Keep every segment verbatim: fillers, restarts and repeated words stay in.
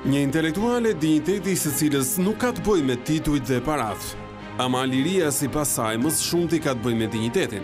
Një intelektuale dinjiteti së cilës nuk ka të bëjë me titujt dhe paratë, ama liria si pasaj më së shumti ka të bëjë me dinjitetin.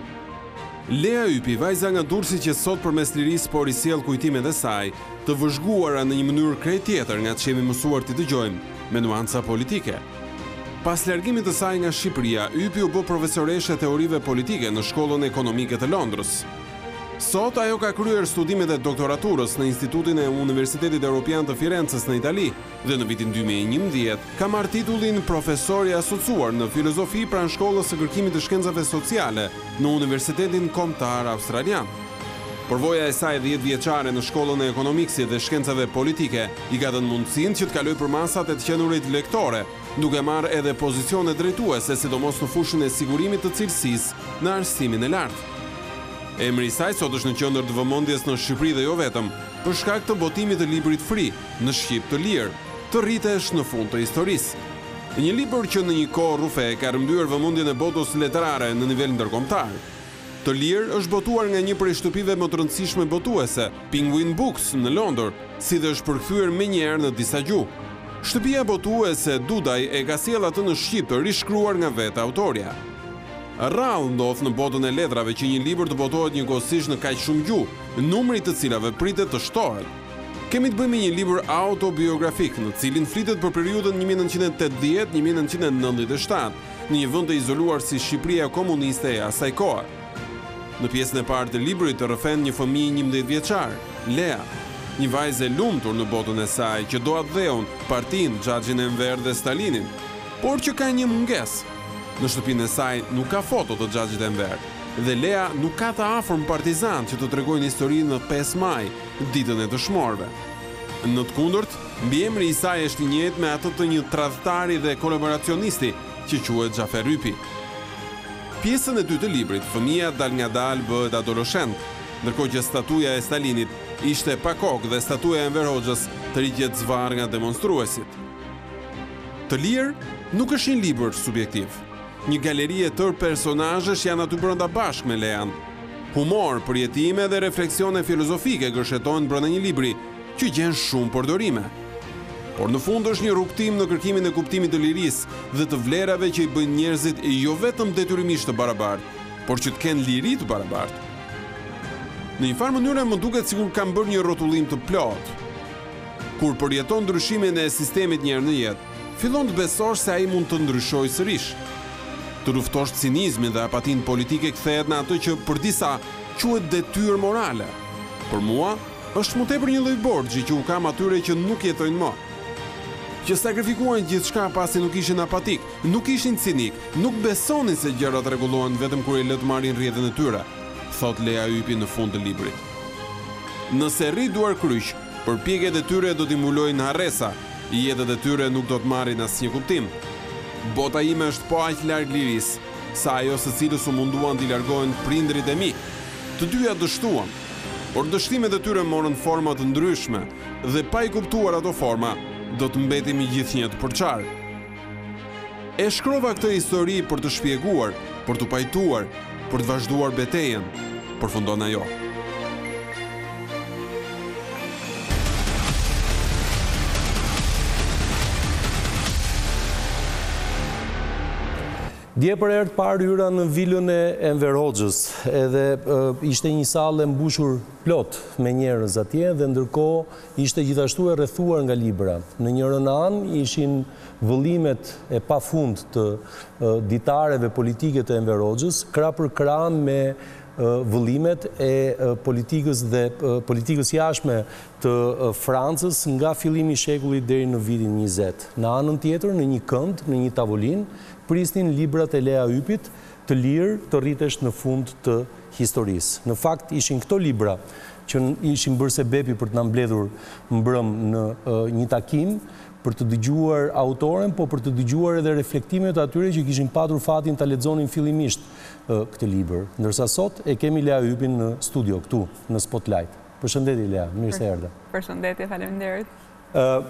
Lea Ypi, vajza nga Durrësi që sot përmes lirisë por i sjell kujtimet e saj, të vëzhguara në një mënyrë krejt tjetër nga që jemi mësuar t'i dëgjojmë, me nuanca politike. Pas largimit të saj nga Shqipëria, Ypi u bë profesoreshe e teorive politike në Shkollën Ekonomike të Londrës. Sot ajo ka kryer studimet e doktoraturës në Institutin e Universitetit Europian të Firencës në Itali dhe në vitin dy mijë e njëmbëdhjetë ka marrë titullin profesor i asociuar në filozofi pranë Shkollës së Kërkimit të Shkencave Sociale në Universitetin Kombëtar Australian. Përvoja e saj dhjetë vjeçare në Shkollën e Ekonomiksit dhe Shkencave Politike i ka dhënë mundësinë që të kalojë për masat e të qenurit lektore, duke marrë edhe pozicione drejtuese, sidomos në fushën e sigurimit të cilësisë në arsimin e lartë. Emri i saj sot është në qendër të vëmendjes në Shqipëri dhe jo vetëm, për shkak të botimit të librit Free, në Shqip të lirë, të rritesh në fund të historisë. Një libër që në një kohë rrufe ka rrëmbyer vëmendjen e botës letrare në nivel ndërkombëtar. Të lirë është botuar nga një prej shtëpive më të rëndësishme botuese, Penguin Books në Londër, si dhe është përkthyer menjëherë në disa gjuhë. Shtëpia botuese Dudaj e ka sjellë atë në Shqip të rishkruar nga vetë autorja. Rrallë ndodh në botën e letrave që një libër të botohet njëkohësisht në kaq shumë gjuhë, numri të cilave pritet të shtohet. Kemi të bëjmë me një libër autobiografik në cilin flitet për periudhën një mijë e nëntëqind e tetëdhjetë deri në një mijë e nëntëqind e nëntëdhjetë e shtatë, në një vend të izoluar si Shqipëria komuniste e asaj kohe. Në pjesën e parë të librit të rrëfen një fëmijë njëmbëdhjetë vjeçar, Lea, një vajzë e lumtur në botën e saj që do atë dheun, partinë, Xhaxhin Enver dhe Stalinin, por që ka një mungesë. Në shtëpinë e saj nuk ka foto të Xhaxhit Enver dhe Lea nuk ka të afërm partizan që të tregojnë historinë në pesë maj, ditën e dëshmorëve. Në të kundërt, mbiemri i saj është i njëjtë me atë të një tradhtari dhe kolaboracionisti që quhet Xhafer Ypi. Pjesën e dytë të librit, fëmia dal nga dal bëhet adoleshent, ndërkohë që statuja e Stalinit ishte pa kokë dhe statuja e Enver Hoxhës të rigjet zvarr nga demonstruesit. Të lirë nuk është një libër subjektiv. Një galeri e tërë personazhesh janë aty brenda bashkë me Lean. Humor, përjetime dhe refleksione filozofike gërshetojnë brenda një libri që gjen shumë përdorime. Por në fund është një rrugtim në kërkimin e kuptimit të lirisë dhe të vlerave që i bëjnë njerëzit jo vetëm detyrimisht të barabartë, por që të kenë liri të barabartë. Në një farë mënyrë më duket sikur kam bërë një rrotullim të plotë. Kur përjeton ndryshimin e sistemit një herë në jetë, fillon të besosh se ai mund të ndryshojë sërish. Të luftosh cinizmin dhe apatin politike kthehet në atë që për disa quhet detyrë morale. Për mua, është më tepër një lloj borxhi që u kam atyre që nuk jetojnë më. Që sakrifikuan gjithçka pasi nuk ishin apatik, nuk ishin cinik, nuk besonin se gjërat rregullohen vetëm kur i lë të marrin rrjedhën e tyre, thot Lea Ypi në fund të librit. Nëse rri duar kryq, përpjekjet e tyre do t'i mbulojnë harresa, jetët e tyre nuk do të marrin asnjë kuptim. Bota ime është po aq larg lirisë, sa ajo së cilës u munduan t'i largohen prindrit e mi. Të dyja dështuan, por dështimet e tyre morën forma të ndryshme dhe pa i kuptuar ato forma, do të mbetemi gjithnjë të përçarë. E shkrova këtë histori për të shpjeguar, për të pajtuar, për të vazhduar betejën, përfundon ajo. Dje për herë të parë hyra në vilën e Enver Hoxhës, edhe uh, ishte një sallë e mbushur plot me njerëz atje dhe ndërkohë ishte gjithashtu e rrethuar nga libra. Në njërin anë ishin vëllimet e pafund të uh, ditareve politike të Enver Hoxhës, krah për krah me uh, vëllimet e uh, politikës dhe uh, politikës jashtme të uh, Francës nga fillimi i shekullit deri në vitin njëzet. Në anën tjetër, në një kënd, në një tavolinë, prisnin librat e Lea Ypit të lirë të rritesh në fund të historisë. Në fakt ishin këto libra që ishin bërë sebepi për të na mbledhur mbrëm në uh, një takim për të dëgjuar autoren, po për të dëgjuar edhe reflektimet atyre që kishin patur fatin ta lexonin fillimisht uh, këtë libër. Ndërsa sot e kemi Lea Ypin në studio këtu në Spotlight. Përshëndetje Lea, mirë se erdhe. Përshëndetje, faleminderit. Uh,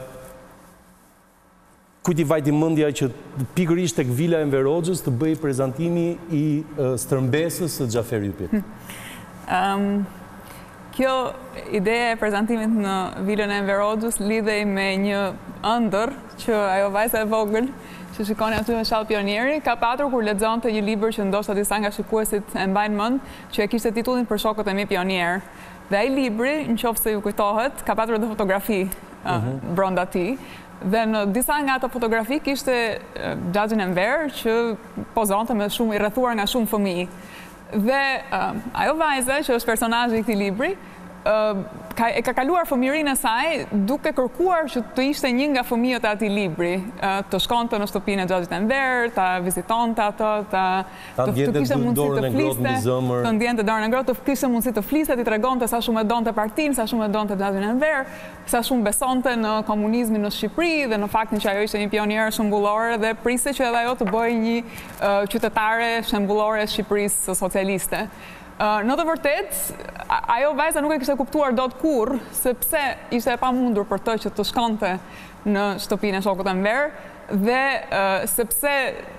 Kujt i vajti mendja që pikërisht tek vila e Enver Hoxhës të bëj prezantimi i uh, stërmbesës së Xhafer Ypit? Um, Kjo ideja e prezantimit në vilën e Enver Hoxhës lidhej me një ëndër që ajo vajza e vogël që shikoni aty në shallë Pionieri, ka patur kur lexonte një libër që ndoshta disa nga shikuesit e mbajnë mend, që e kishte titullin Për shokët e mi pionjer. Dhe ai libri, nëse ju kujtohet, ka patur edhe fotografi uh, uh-huh. brenda tij. Dhe në disa nga ato fotografi kishte Xhaxhin Enver që pozonte me shumë i rrethuar nga shumë fëmijë. Dhe uh, ajo vajza që është personazhi i këtij libri, uh, ka, e ka kaluar fëmijërinë e saj duke kërkuar që të ishte një nga fëmijët e atij libri, uh, të shkonte në shtëpinë e Xhaxhit Enver, ta vizitonte ato, ta të, të kishte mundësi të fliste, të ndjente dorën e ngrohtë, të kishte mundësi të fliste, të tregonte sa shumë e donte partinë, sa shumë e donte Xhaxhin Enver, sa shumë besonte në komunizmin në Shqipëri dhe në faktin që ajo ishte një pionierë shembullore dhe priste që edhe ajo të bëjë një uh, qytetare shembullore e Shqipërisë socialiste. Uh, në të vërtet, ajo vajza nuk e kishte kuptuar dot kurrë, sepse ishte e pamundur për të që të shkonte në shtëpinë e shokut Enver dhe uh, sepse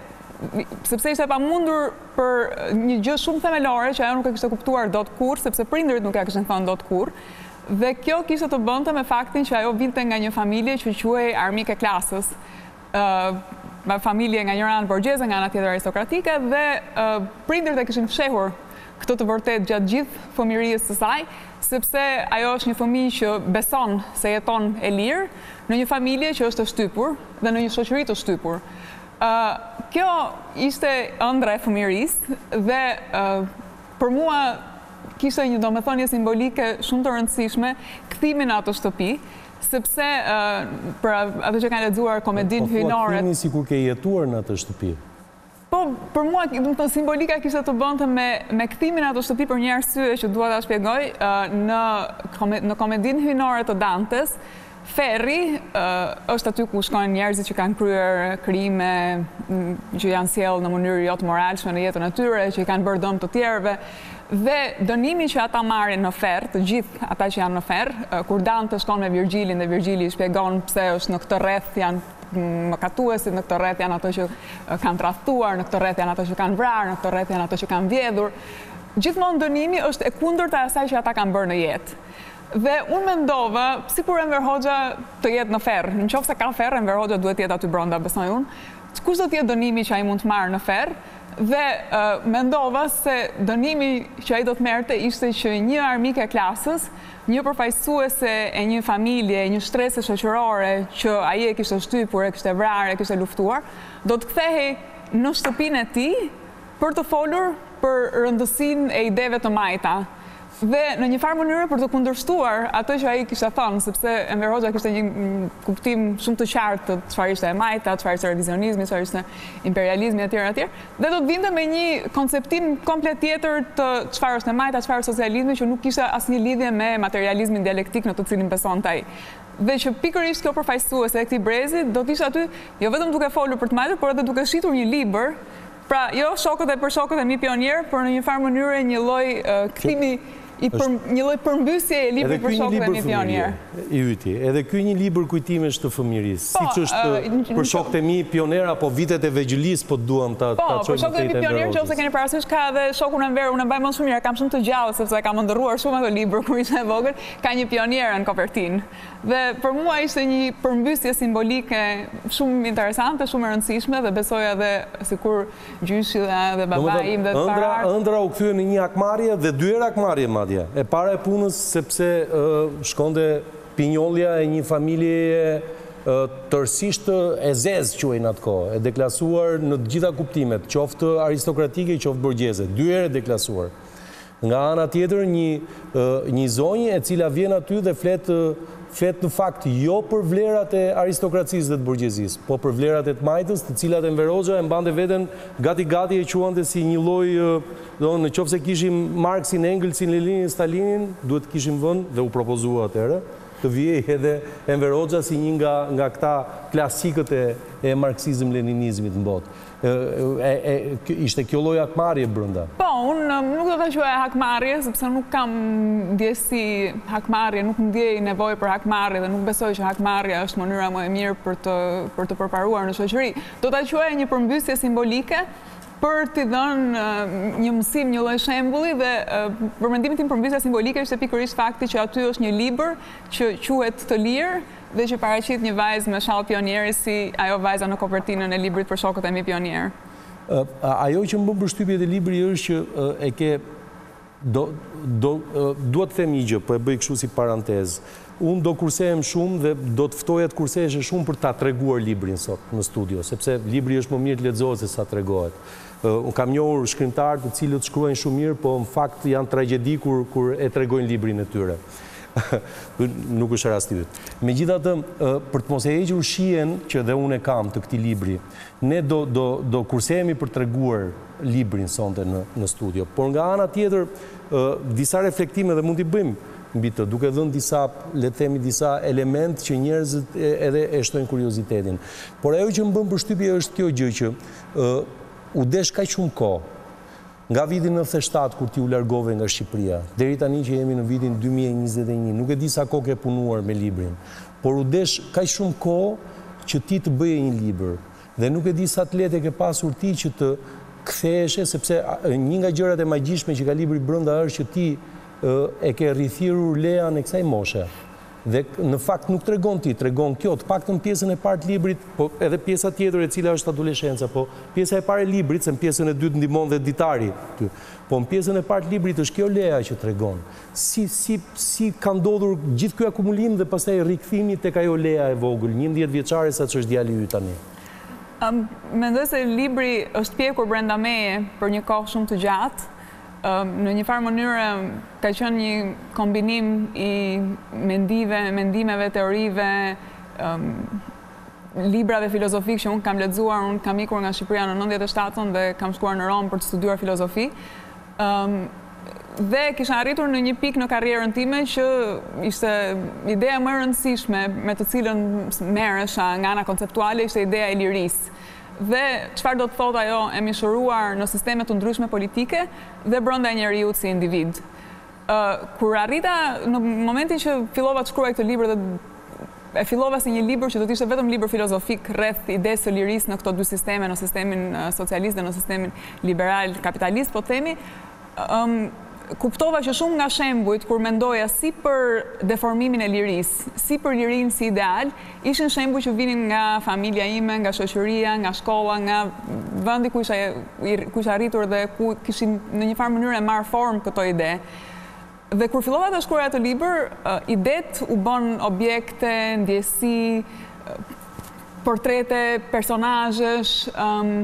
sepse ishte e pamundur për një gjë shumë themelore që ajo nuk e kishte kuptuar dot kurrë, sepse prindërit nuk ja kishin thënë dot kurrë. Dhe kjo kishte të bënte me faktin që ajo vinte nga një familje që quhej armike klasës. Uh, familje nga njëra anë borgjeze, nga ana tjetër aristokratike dhe uh, prindërit e kishin fshehur këtë të vërtet gjatë gjithë fëmijërisë së saj, sepse ajo është një fëmijë që beson se jeton e lirë në një familje që është e shtypur dhe në një shoqëri të shtypur. Uh, kjo ishte ëndra e fëmijërisë dhe uh, për mua kishte një domethënie simbolike shumë të rëndësishme kthimin në atë shtëpi, sepse uh, për ato që kanë lexuar komedinë hyjnore. Po, po sikur ke jetuar në atë shtëpi. Po, për mua, simbolika kishte të bënte me, me kthimin ato shtëpi për një arsye që dua ta shpjegoj. Në, në komedinë hyjnore të Dantes, Ferri është aty ku shkojnë njerëzit që kanë kryer krime që janë sjellë në mënyrë jo të moralshme në jetën e tyre, që i kanë bërë dëm të tjerëve. Dhe dënimi që ata marrin në Ferr, të gjithë ata që janë në Ferr, kur Dante shkon me Virgjilin dhe Virgjili i shpjegon pse është në këtë rreth janë mëkatuesit, në këtë rreth janë ato që kanë tradhtuar, në këtë rreth janë ato që kanë vrarë, në këtë rreth janë ato që kanë vjedhur. Gjithmonë dënimi është e kundërta e asaj që ata kanë bërë në jetë. Dhe unë mendova, sikur Enver Hoxha të jetë në Ferr, nëse ka Ferr, Enver Hoxha duhet të jetë aty brenda, besoj unë. Kush do të jetë dënimi që ai mund të marrë në Ferr? Dhe uh, mendova se dënimi që ai do të merrte ishte që një armik e klasës, një përfaqësuese e një familje, një shtrese shoqërore që ai e kishte shtypur, e kishte vrarë, e kishte luftuar, do të kthehej në shtëpinë e tij për të folur për rëndësinë e ideve të majta. Dhe në një farë mënyrë për të kundërshtuar atë që ai kishte thënë, sepse Enver Hoxha kishte një kuptim shumë të qartë të çfarë ishte e majta, çfarë ishte revizionizmi, çfarë ishte imperializmi etj etj, dhe do të vinte me një konceptim komplet tjetër të çfarë është e majta, çfarë është socializmi, që nuk kishte asnjë lidhje me materializmin dialektik në të cilin besonte ai. Dhe që pikërisht kjo përfaqësuese e këtij brezi do të ishte aty jo vetëm duke folur për të majtën, por edhe duke shitur një libër. Pra, jo shokët e për shokët e mi pionjer, por në një farë mënyrë një lloj uh, kthimi i për, një lloj përmbysje e librit për shokët e mi pionjer. I yti, edhe ky një libër kujtimesh të fëmijërisë. Po, siç është uh, për shokët e mi pionjer apo vitet e vegjëlisë, po duam ta po, ta çojmë. Po, për shokët e mi pionjer, nëse keni parasysh, ka edhe shokun Enver, unë e mbaj më shumë mirë, kam shumë të gjallë sepse kam ndërruar shumë ato libër kur ishte e vogël, ka një pionierë në kopertinë. Dhe për mua ishte një përmbysje simbolike shumë interesante, shumë e rëndësishme dhe besoj edhe sikur gjyshi dhe babai im dhe të parat. Ëndra u kthye në një hakmarrje dhe dy herë hakmarrje madje. E para e punës sepse uh, shkonte pinjollja e një familje uh, tërësisht e zezë quajnë atë kohë, e deklasuar në të gjitha kuptimet, qoftë aristokratike, qoftë borgjeze, dy herë e deklasuar. Nga ana tjetër një uh, një zonjë e cila vjen aty dhe flet uh, flet në fakt jo për vlerat e aristokracisë dhe të borgjezisë, po për vlerat e të majtës, të cilat Enver Hoxha e mbante veten gati-gati e quante si një lloj, do në qoftë se kishim Marksin, Engelsin, Leninin, Stalinin, duhet të kishim vënë dhe u propozua atëherë të vijej edhe Enver Hoxha si një nga nga këta klasikët e, e marksizëm-leninizmit në botë. E, e, e, ishte kjo lloj hakmarrje brenda. Po, unë nuk do ta quaj hakmarrje, sepse nuk kam ndjesi hakmarrje, nuk ndjej nevojë për hakmarrje dhe nuk besoj që hakmarrja është mënyra më e mirë për të për të përparuar në shoqëri. Do ta quaj një përmbysje simbolike për t'i dhënë një mësim, një lloj shembulli dhe për mendimin tim përmbysja simbolike është pikërisht fakti që aty është një libër që quhet Të lirë dhe që paraqit një vajzë me shall pionieri si ajo vajza në kopertinën e librit për shokët e mi pionierë. Ajo që më bën përshtypje te libri është që e ke do duhet të them një gjë, po e bëj kështu si parantezë. Unë do kursehem shumë dhe do të ftoja të kurseheshe shumë për ta treguar librin sot në studio, sepse libri është më mirë të lexohet se sa tregohet. Unë kam njohur shkrimtarë të cilët shkruajnë shumë mirë, po në fakt janë tragjedi kur kur e tregojnë librin e tyre. Nuk është rasti yt. Megjithatë, për të mos e hequr shihen që dhe unë e kam të këtij libri, ne do do do kursehemi për të treguar librin sonte në në studio. Por nga ana tjetër, disa reflektime dhe mund t'i bëjmë mbi të, duke dhënë disa, le të themi, disa element që njerëzit edhe e shtojnë kuriozitetin. Por ajo që më bën përshtypje është kjo gjë që u desh kaq shumë kohë nga viti nëntëdhjetë e shtatë kur ti u largove nga Shqipëria, deri tani që jemi në vitin dy mijë e njëzet e një, nuk e di sa kohë ke punuar me librin, por u desh kaq shumë kohë që ti të bëje një libër. Dhe nuk e di sa të lehtë ke pasur ti që të ktheheshe, sepse një nga gjërat e magjishme që ka libri brenda është që ti e ke rrithirur lean e kësaj moshe. Dhe në fakt nuk tregon ti, tregon kjo, të paktën pjesën e parë të librit, po edhe pjesa tjetër e cila është adoleshenca, po pjesa e parë e librit, se në pjesën e dytë ndihmon dhe ditari. Po në pjesën e parë të librit është kjo lea që tregon. Si si si ka ndodhur gjithë ky akumulim dhe pastaj rikthimi tek ajo lea e vogël, njëmbëdhjetë vjeçare sa ç'është djali yt tani. Um, Mendoj se libri është pjekur brenda meje për një kohë shumë të gjatë. Në një farë mënyrë ka qenë një kombinim i mendive, mendimeve, teorive, um, librave filozofik që unë kam lexuar, unë kam ikur nga Shqipëria në nëntëdhjetë e shtatën dhe kam shkuar në Rom për të studiuar filozofi. Um, dhe kisha arritur në një pikë në karrierën time që ishte ideja më e rëndësishme me të cilën merresha nga ana konceptuale ishte ideja e lirisë. Dhe çfarë do të thotë ajo e mishëruar në sisteme të ndryshme politike dhe brenda njeriut si individ. Uh, kur arrita në momentin që fillova të shkruaj këtë libër dhe e fillova si një libër që do të ishte vetëm libër filozofik rreth idesë së lirisë në këto dy sisteme, në sistemin socialist dhe në sistemin liberal kapitalist, po themi, um, kuptova që shumë nga shembujt kur mendoja si për deformimin e lirisë, si për lirinë si ideal, ishin shembuj që vinin nga familja ime, nga shoqëria, nga shkolla, nga vendi ku isha ku isha arritur dhe ku kishin në një farë mënyrë marrë formë këto ide. Dhe kur fillova të shkruaja të libër, idet u bën objekte, ndjesi, portrete, personazhesh, um,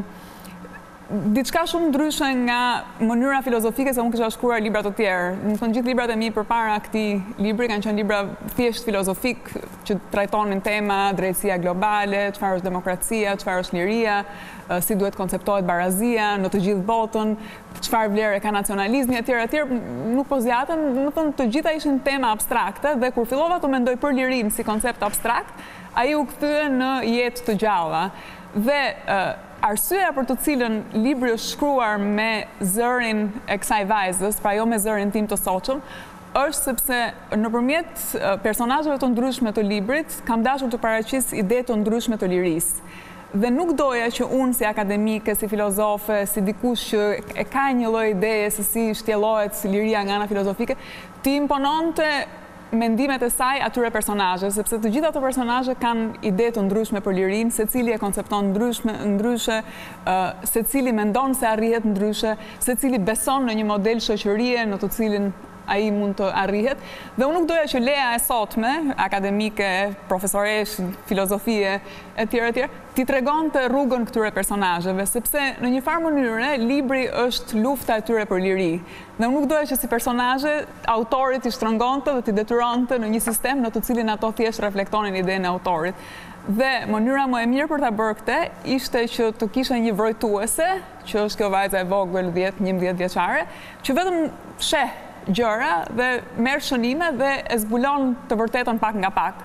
diçka shumë ndryshe nga mënyra filozofike se unë kisha shkruar libra të tjerë. Në thënë gjithë librat e mi përpara këtij libri kanë qenë libra thjesht filozofik që trajtonin tema drejtësia globale, çfarë është demokracia, çfarë është liria, si duhet konceptohet barazia në të gjithë botën, çfarë vlerë ka nacionalizmi etj etj. Nuk po zjatën, do të thënë të gjitha ishin tema abstrakte dhe kur fillova të mendoj për lirinë si koncept abstrakt, ai u kthye në jetë të gjalla. Dhe arsyeja për të cilën libri është shkruar me zërin e kësaj vajzës, pra jo me zërin tim të soqëm, është sepse nëpërmjet personazheve të ndryshme të librit kam dashur të paraqis ide të ndryshme të lirisë. Dhe nuk doja që unë si akademike, si filozofe, si dikush që e ka një lloj ideje se si shtjellohet liria nga ana filozofike, të impononte mendimet e saj atyre personazhe, sepse të gjitha ato personazhe kanë ide të ndryshme për lirinë, secili e koncepton ndryshme, ndryshe, uh, secili mendon se arrihet ndryshe, secili beson në një model shoqërie në të cilin ai mund të arrihet. Dhe unë nuk doja që leja e sotme, akademike, profesoresh, filozofie, etj etj, ti tregonte rrugën këtyre personazheve, sepse në një farë mënyre libri është lufta e tyre për liri. Dhe unë nuk doja që si personazhe autorit i shtrëngonte dhe t'i detyronte në një sistem në të cilin ato thjesht reflektonin idenë e autorit. Dhe mënyra më e mirë për ta bërë këtë ishte që të kisha një vrojtuese, që është kjo vajza e vogël dhjetë njëmbëdhjetë vjeçare, që vetëm sheh gjëra dhe merr shënime dhe e zbulon të vërtetën pak nga pak.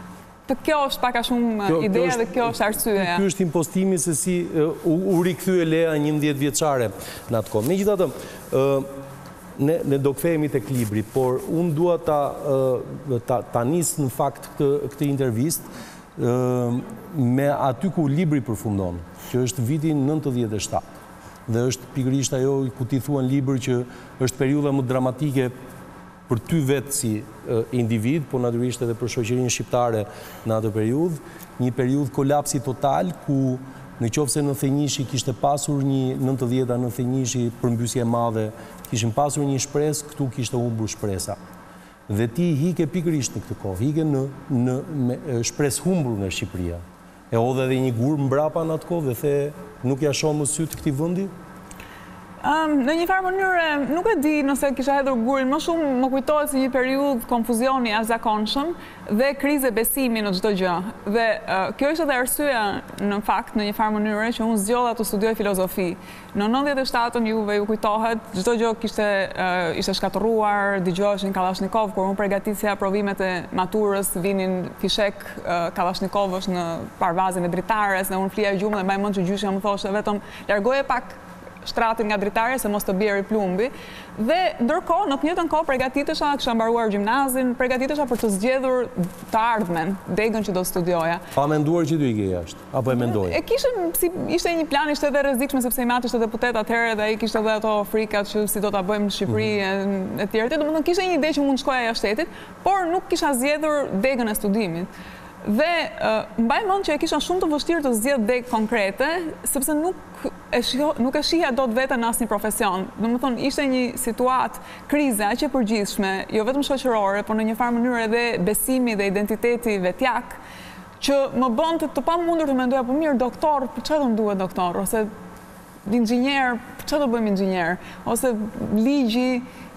Të kjo është pak a shumë kjo, ideja kjo është, dhe kjo është arsyeja. Ky është impostimi se si uh, u, u rikthye Lea njëmbëdhjetë vjeçare në atë kohë. Megjithatë, uh, ne ne do kthehemi tek libri, por unë dua ta uh, ta, ta nis në fakt këtë këtë intervistë uh, me aty ku libri përfundon, që është viti nëntëdhjetë e shtatë. dhe është pikërisht ajo ku ti thua në libër që është periudha më dramatike për ty vetë si individ, po natyrisht edhe për shoqërinë shqiptare në atë periudhë, një periudhë kolapsi total ku në qoftë se në Thënjishi kishte pasur një nëntëdhjetë në Thënjishi përmbysje e madhe, kishin pasur një shpresë, këtu kishte humbur shpresa. Dhe ti hike pikërisht në këtë kohë, hike në, në me, shpresë humbur në Shqipëria. E odhe edhe një gur mbrapa në atë kohë dhe the nuk ja shoh më syt këtij vendi? Um, në një farë mënyrë, nuk e di nëse kisha hedhur gurin, më shumë më kujtohet si një periudhë konfuzioni jashtëzakonshëm dhe krize besimi në çdo gjë. Dhe uh, kjo ishte edhe arsyeja në fakt në një farë mënyrë që unë zgjodha të studioj filozofi. Në nëntëdhjetë e shtatën juve ju kujtohet, çdo gjë kishte uh, ishte shkatërruar, dëgjoheshin Kalashnikov, kur unë përgatitja provimet e maturës, vinin fishek uh, Kalashnikovësh në parvazin e dritares, dhe unë flija gjumë dhe mbaj mend që gjyshja më thoshte vetëm largoje pak shtratin nga dritarja se mos të bjerë i plumbi. Dhe ndërkohë, në të njëjtën kohë përgatitesha, kisha mbaruar gjimnazin, përgatitesha për të zgjedhur të ardhmen, degën që do studioja. Pa menduar që do ikje jashtë, apo e mendoje? E kishte si ishte një plan, ishte edhe rrezikshme sepse Imati ishte deputet atëherë dhe ai kishte edhe ato frikat që si do ta bëjmë në Shqipëri mm-hmm. e tjerë. Domethënë kishte një ide që mund të shkoja jashtë shtetit, por nuk kisha zgjedhur degën e studimit. Dhe uh, mbaj mend që e kisha shumë të vështirë të zgjedh degë konkrete, sepse nuk e shihja, nuk e shihja dot veten në asnjë profesion. Domethënë ishte një situatë krize aq e përgjithshme, jo vetëm shoqërore, por në një farë mënyrë edhe besimi dhe identiteti vetjak, që më bënte të pamundur të mendoja, po mirë, doktor, për çfarë do më duhet doktor, ose inxhinier, për çfarë do bëjmë inxhinier, ose ligji,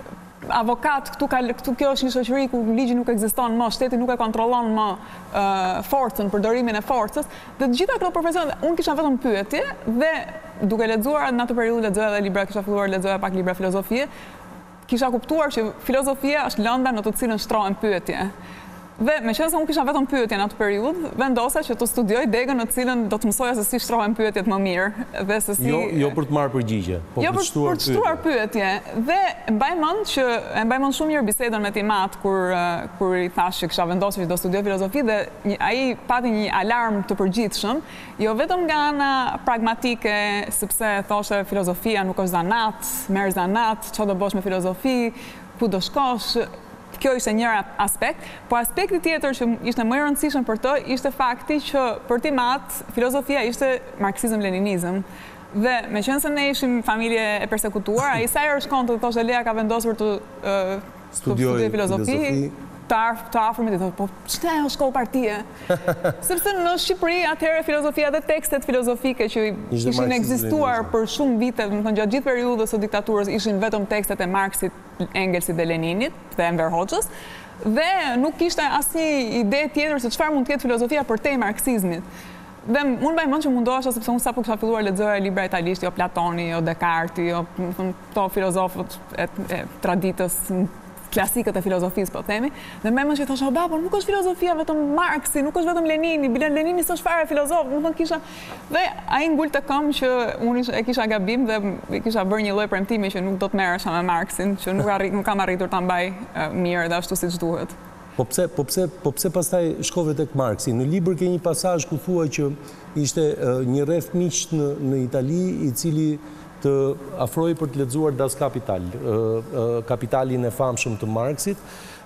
avokat, këtu, ka, këtu kjo është një shoqëri ku ligji nuk ekziston më, shteti nuk e kontrollon më uh, forcën, përdorimin e forcës, dhe të gjitha këto profesione, unë kisha vetëm pyetje dhe duke lexuar në atë periudhë lexoja edhe libra, kisha filluar lexoja pak libra filozofie, kisha kuptuar që filozofia është lënda në të cilën shtrohen pyetje. Dhe me qenë se unë kisha vetëm pyetje në atë periudhë, vendosa që të studioj degën në cilën do të mësoja se si shtrohen pyetjet më mirë. Dhe se si... Jo, jo për të marrë përgjigje, po jo, për të shtruar pyetje. Jo, për të shtruar pyetje. Dhe mbaj mend që e mbaj mend shumë mirë bisedën me Timat kur kur i thash që kisha vendosur që do studioj filozofi dhe një, ai pati një alarm të përgjithshëm, jo vetëm nga ana pragmatike, sepse thoshte filozofia nuk është zanat, merr zanat, çfarë do bësh me filozofi, ku do shkosh. Kjo ishte njëra aspekt, po aspekti tjetër që ishte më i rëndësishëm për të, ishte fakti që për Timat, filozofia ishte marksizëm-leninizëm. Dhe me qenë se ne ishim familje e persekutuar, ai sa herë shkonte të thoshte Lea ka vendosur të uh, studioj filozofi, të të afërmit i thotë, po ç'të ajo shkollë partie? Sepse në Shqipëri atëherë filozofia dhe tekstet filozofike që ishin ekzistuar për shumë vite, do të thonë gjatë gjithë periudhës së diktaturës, ishin vetëm tekstet e Marksit, Engelsit dhe Leninit dhe Enver Hoxhës, dhe nuk kishte asnjë ide tjetër se çfarë mund të ketë filozofia përtej marksizmit. Dhe unë mbaj mend që mundohesha sepse unë sapo kisha filluar lexoja libra italisht, jo Platoni, jo Descartes, jo këto filozofët e, e traditës klasikët e filozofisë, po themi, dhe më mend që thosha, "Ba, po nuk është filozofia vetëm Marksi, nuk është vetëm Lenini, bile Lenini s'është fare filozof." Do të thonë kisha dhe ai ngul të këmbë që unë e kisha gabim dhe e kisha bërë një lloj premtimi që nuk do të merresha me Marksin, që nuk arrit, nuk kam arritur ta mbaj uh, mirë dhe ashtu siç duhet. Po pse, po pse, po pse pastaj shkove tek Marksi? Në libër ke një pasazh ku thua që ishte uh, një rreth miq në, në Itali i cili të afroi për të lexuar Das Kapital, Kapitalin e famshëm të Marksit,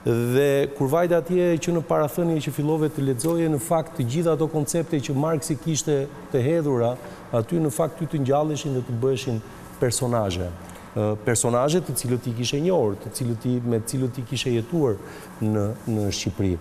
dhe kur vajte atje që në parathënie që fillove të lexoje, në fakt të gjitha ato koncepte që Marksi kishte të hedhura, aty në fakt ty të ngjalleshin dhe të bëheshin personazhe. Personazhe të cilët i kishe njohur, të cilët i me të cilët i kishe jetuar në në Shqipëri.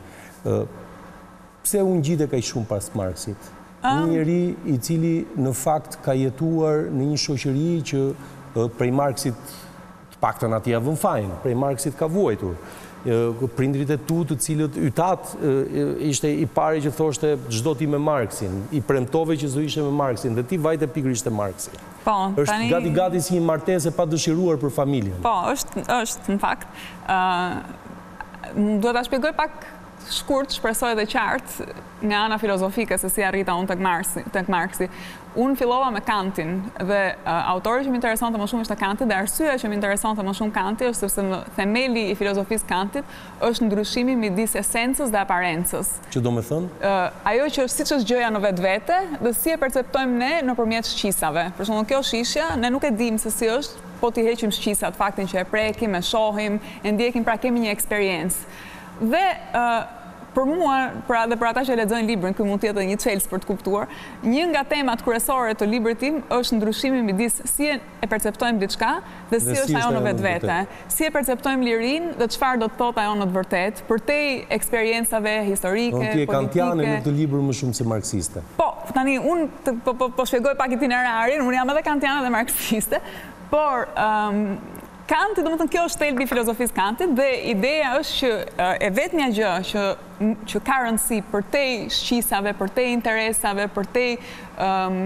Pse u ngjite kaq shumë pas Marksit? Një njeri i cili në fakt ka jetuar në një shoqëri që prej Marksit, të paktën atje ja vën fajin, prej Marksit ka vuajtur. Prindrit e tu të cilët ytat ishte i pari që thoshte çdo ti me Marksin, i premtove që do ishe me Marksin dhe ti vajte pikërisht te Marksi. Po, është tani... gati gati si një martesë pa dëshiruar për familjen. Po, është është në fakt. Ë uh, duhet ta shpjegoj pak shkurt shpresoj dhe qartë nga ana filozofike se si arrita unë tek Marxi, tek Marxi. Unë fillova me Kantin dhe uh, autori që më interesonte më shumë ishte Kanti dhe arsyeja që më interesonte më shumë Kanti është sepse në themeli i filozofisë Kantit është ndryshimi midis esencës dhe aparencës. Që do me thënë? Uh, ajo që siç është gjëja në vetvete dhe si e perceptojmë ne nëpërmjet shqisave. Për shembull, kjo shishja ne nuk e dimë se si është, po t'i heqim shqisat, faktin që e prekim, e shohim, e ndjekim, pra kemi një eksperiencë. Dhe uh, për mua, pra dhe për ata që lexojnë librin, ky mund të jetë një çelës për të kuptuar, një nga temat kryesore të librit tim është ndryshimi midis si e perceptojmë diçka dhe si është ajo në vetvete. Si e perceptojmë lirinë dhe çfarë do të thotë ajo në të vërtetë, përtej eksperiencave historike, politike. Ti je kantiane në këtë libër më shumë se marksiste. Po, tani unë po, po, po shpjegoj pak itinerarin, unë jam edhe kantiane dhe marksiste, por um, Kanti, do më thënë, kjo është thelbi i filozofisë Kantit dhe ideja është që e vetmja gjë që, që ka rëndësi për te shqisave, për te interesave, për te um,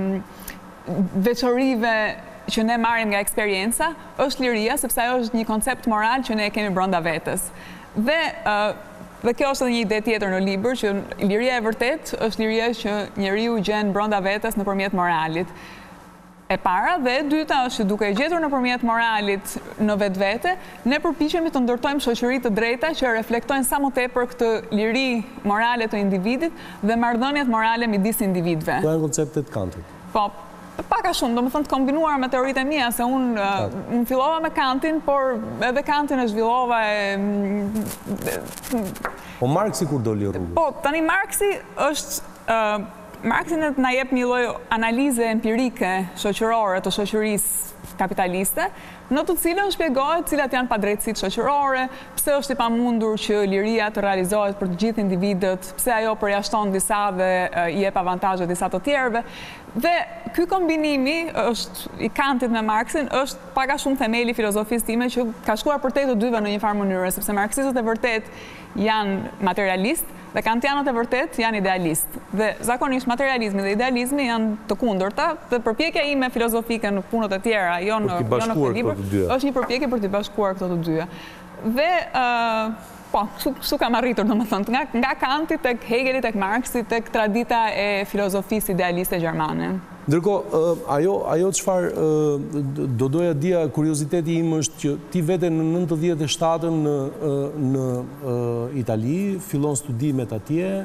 veçorive që ne marrim nga eksperienca, është liria, sepse ajo është një koncept moral që ne kemi brenda vetes. Dhe, uh, dhe kjo është edhe një ide tjetër në libër, që liria e vërtet është liria që njeriu gjen brenda vetes nëpërmjet moralit. E para dhe e dyta është që duke gjetur nëpërmjet moralit në vetvete, ne përpiqemi të ndërtojmë shoqëri të drejta që reflektojnë sa më tepër këtë liri morale të individit dhe marrëdhëniet morale midis individëve. Këto janë konceptet Kantit. Po, pak a shumë, do më thënë të kombinuar me teoritë e mia, se unë uh, unë fillova me Kantin, por edhe Kantin e zhvillova e... Po Marxi kur doli rrugës? Po, tani Marxi është... Uh, Marxi na jep një lloj analize empirike shoqërore të shoqërisë kapitaliste, në të cilën shpjegohet cilat janë padrejtësitë shoqërore, pse është i pamundur që liria të realizohet për të gjithë individët, pse ajo përjashton disa dhe i jep avantazhe disa të tjerëve. Dhe ky kombinimi është i Kantit me Marxin është pak a shumë themeli i filozofisë time që ka shkuar përtej të dyve në një farë mënyrë, sepse marksistët e vërtet janë materialistë dhe kantianët e vërtet janë idealistë. Dhe zakonisht materializmi dhe idealizmi janë të kundërta, dhe përpjekja ime filozofike në punët e tjera, jo në këtë libër, është një përpjekje për të bashkuar këto të dyja. Dhe, uh, po, kështu kam arritur, domethënë, nga, nga Kanti tek Hegeli, tek Marxi, tek tradita e filozofisë idealiste gjermane. Ndërkohë, ajo, ajo çfarë do doja dia, kurioziteti im është që ti vete në nëntëdhjetë e shtatën në, në Itali, fillon studimet atje,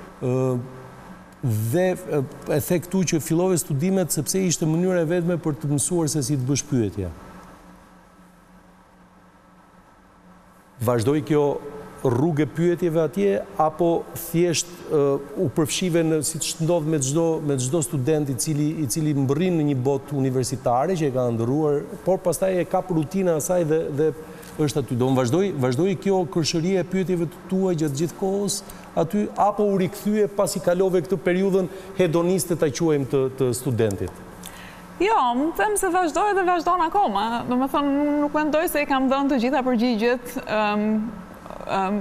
dhe e the këtu që fillove studimet sepse ishte mënyra e vetme për të mësuar se si të bësh pyetje. Vazhdoi kjo rrugë pyetjeve atje, apo thjesht uh, u përfshive në, si që ndodh me çdo me çdo student i cili, i cili mbërrin në një botë universitare që e ka ndërruar, por pastaj e ka rutina asaj dhe, dhe është aty. Do më vazhdoj, vazhdoj kjo kërshëria e pyetjeve të tua gjatë gjithë kohës aty, apo u rikthye pasi kalove këtë periudhën hedoniste ta quajmë të, të studentit? Jo, më them se vazhdoj dhe vazhdon akoma. Do me thënë, nuk mendoj se i kam dhënë të gjitha përgjigjet. Um, um,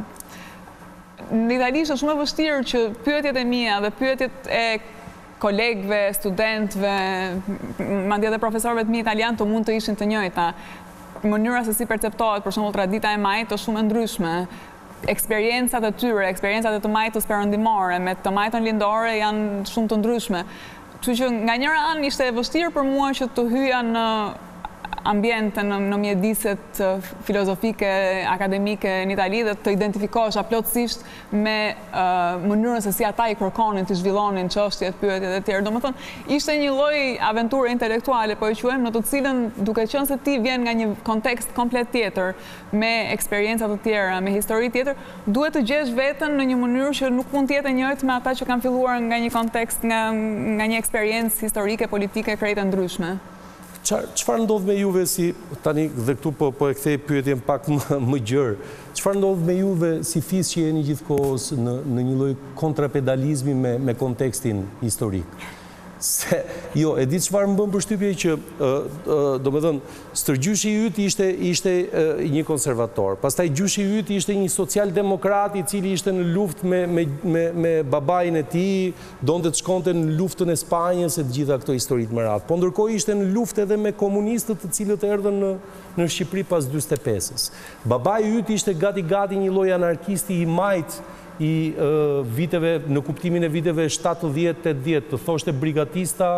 në Itali është shumë e vështirë që pyetjet e mia dhe pyetjet e kolegëve, studentëve, madje edhe profesorëve të mi italian të mund të ishin të njëjta. Mënyra se si perceptohet, për shembull, tradita e majt është shumë e ndryshme. Eksperiencat e tyre, eksperiencat e të majtës perëndimore me të majtën lindore janë shumë të ndryshme. Kështu që nga njëra anë ishte e vështirë për mua që të hyja në ambiente, në, në mjediset filozofike, akademike në Itali dhe të identifikohesha plotësisht me uh, mënyrën se si ata i kërkonin të zhvillonin çështjet, pyetjet e tjerë. Domethënë, ishte një lloj aventure intelektuale, po e quajmë, në të cilën duke qenë se ti vjen nga një kontekst komplet tjetër, me eksperienca të tjera, me histori tjetër, duhet të gjesh veten në një mënyrë që nuk mund të jetë e njëjtë me ata që kanë filluar nga një kontekst, nga, nga një eksperiencë historike, politike krejt e ndryshme. Çfarë ndodh me juve si, tani dhe këtu po, po e kthej pyetjen pak më, më gjërë, çfarë ndodh me juve si fis që jeni gjithkohës në, në një lloj kontrapedalizmi me, me kontekstin historik? Se, jo, e di çfarë më bën përshtypje që, uh, uh, do me thënë, stërgjyshi i yt ishte, ishte uh, një konservator, pastaj gjyshi i yt ishte një social-demokrat i cili ishte në luftë me, me, me, me babain e tij, donte të shkonte në luftën e Spanjës e të gjitha këto historitë më radh. Po ndërkohë ishte në luftë edhe me komunistët të cilët erdhën në, në Shqipëri pas dyzet e pesës. Babai i yt ishte gati-gati një lloj anarkisti i majt i viteve, në kuptimin e viteve shtatëdhjetë tetëdhjetë, të thoshte brigatista,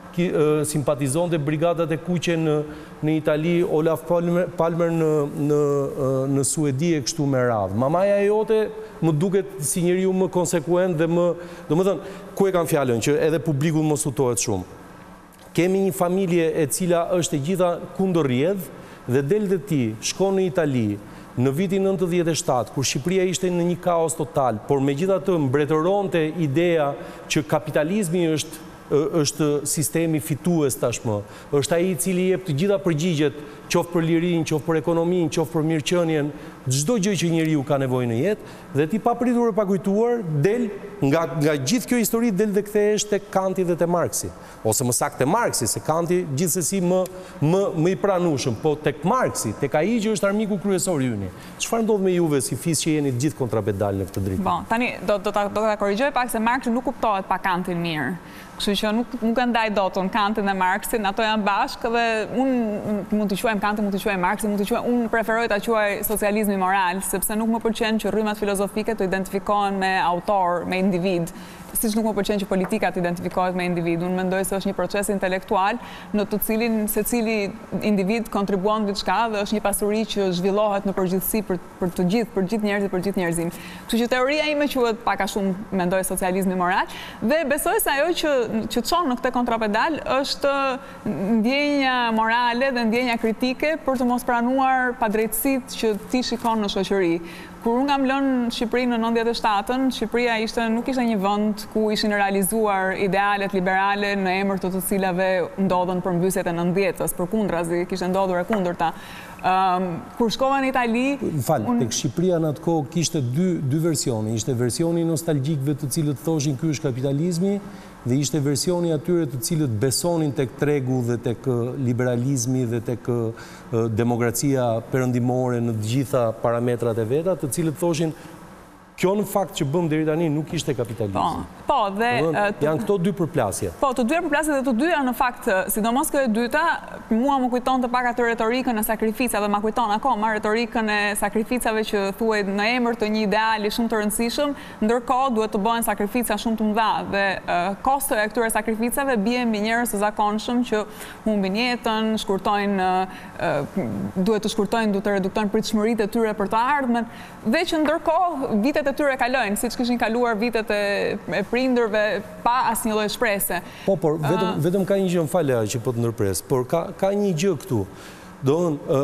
simpatizonte brigadat e kuqe në, në Itali, Olaf Palmer, Palmer në, në, në Suedi e kështu me radhë. Mamaja jote më duket si njeriu më konsekuent dhe më, do më thënë, ku e kam fjallën, që edhe publiku më sutohet shumë. Kemi një familje e cila është e gjitha kundër rjedh, dhe delët e ti shkon në Itali, në vitin nëntëdhjetë e shtatë, kur Shqipëria ishte në një kaos total, por me gjitha të mbretëronte ideja që kapitalizmi është është sistemi fitues tashmë, është ai i cili jep të gjitha përgjigjet, qoftë për lirinë, qoftë për ekonominë, qoftë për mirëqenien, çdo gjë që njeriu ka nevojë në jetë, dhe ti papritur e pakujtuar del nga nga gjithë kjo histori del dhe kthehesh tek Kanti dhe te Marksi, ose më saktë te Marksi, se Kanti gjithsesi më më më i pranueshëm, po tek Marksi, tek ai që është armiku kryesor i yni. Çfarë ndodh me juve si fis që jeni të gjithë kontrapedal në këtë drejtim? Bon, tani do do ta do ta korrigjoj pak se Marksi nuk kuptohet pa Kantin mirë. Kështu që nuk, nuk e ndaj dotun Kantin dhe Marksin, ato janë bashkë dhe unë mund të quajmë Kantin, mund të quajmë Marksin, mund të quajmë, unë preferoj ta quaj socializmi moral, sepse nuk më pëlqen që rrymat filozofike të identifikohen me autor, me individ, siç nuk më pëlqen që politika të identifikohet me individ. Unë mendoj se është një proces intelektual në të cilin secili individ kontribuon diçka dhe është një pasuri që zhvillohet në përgjithësi për, për të gjithë, për gjithë njerëzit, për gjithë njerëzin. Kështu që teoria ime quhet pak a shumë, mendoj, socializmi moral, dhe besoj se ajo që që çon në këtë kontrapedal është ndjenja morale dhe ndjenja kritike për të mos pranuar padrejtësitë që ti shikon në shoqëri. Kur unë kam lënë Shqipërinë në nëntëdhjetë e shtatën, Shqipëria ishte, nuk ishte një vend ku ishin realizuar idealet liberale në emër të të cilave ndodhen përmbysjet e nëntëdhjetës, përkundrazi, kishte ndodhur e kundërta. Um, kur shkova në Itali... Më falë, un... tek Shqipëria në atë kohë kishte dy, dy versione. Ishte versioni nostalgjikëve të cilët thoshin ky është kapitalizmi, dhe ishte versioni atyre të cilët besonin tek tregu dhe tek liberalizmi dhe tek demokracia perëndimore në të gjitha parametrat e veta, të cilët thoshin kjo në fakt që bëm deri tani nuk ishte kapitalizmi. Po, dhe... Janë këto dy përplasje. Po, të dyja përplasje dhe të dyja në fakt, sidomos kjo e dyta, mua më kujton të pak atë retorikën e sakrificave, ma kujton akoma retorikën e sakrificave që thuaj në emër të një ideali shumë të rëndësishëm, ndërkohë duhet të bëhen sakrifica shumë të mëdha dhe kosto e këtyre sakrificave bie mbi njerëz të zakonshëm që humbin jetën, shkurtojnë, duhet të shkurtojnë, duhet të reduktojnë pritshmëritë e tyre për të ardhmen, dhe që ndërkohë vitet e tyre kalojnë, siç kishin kaluar vitet e prindërve pa asnjë lloj shprese. Po, por vetëm vetëm ka një gjë, më falë që po të ndërpres, por ka ka një gjë këtu. Do të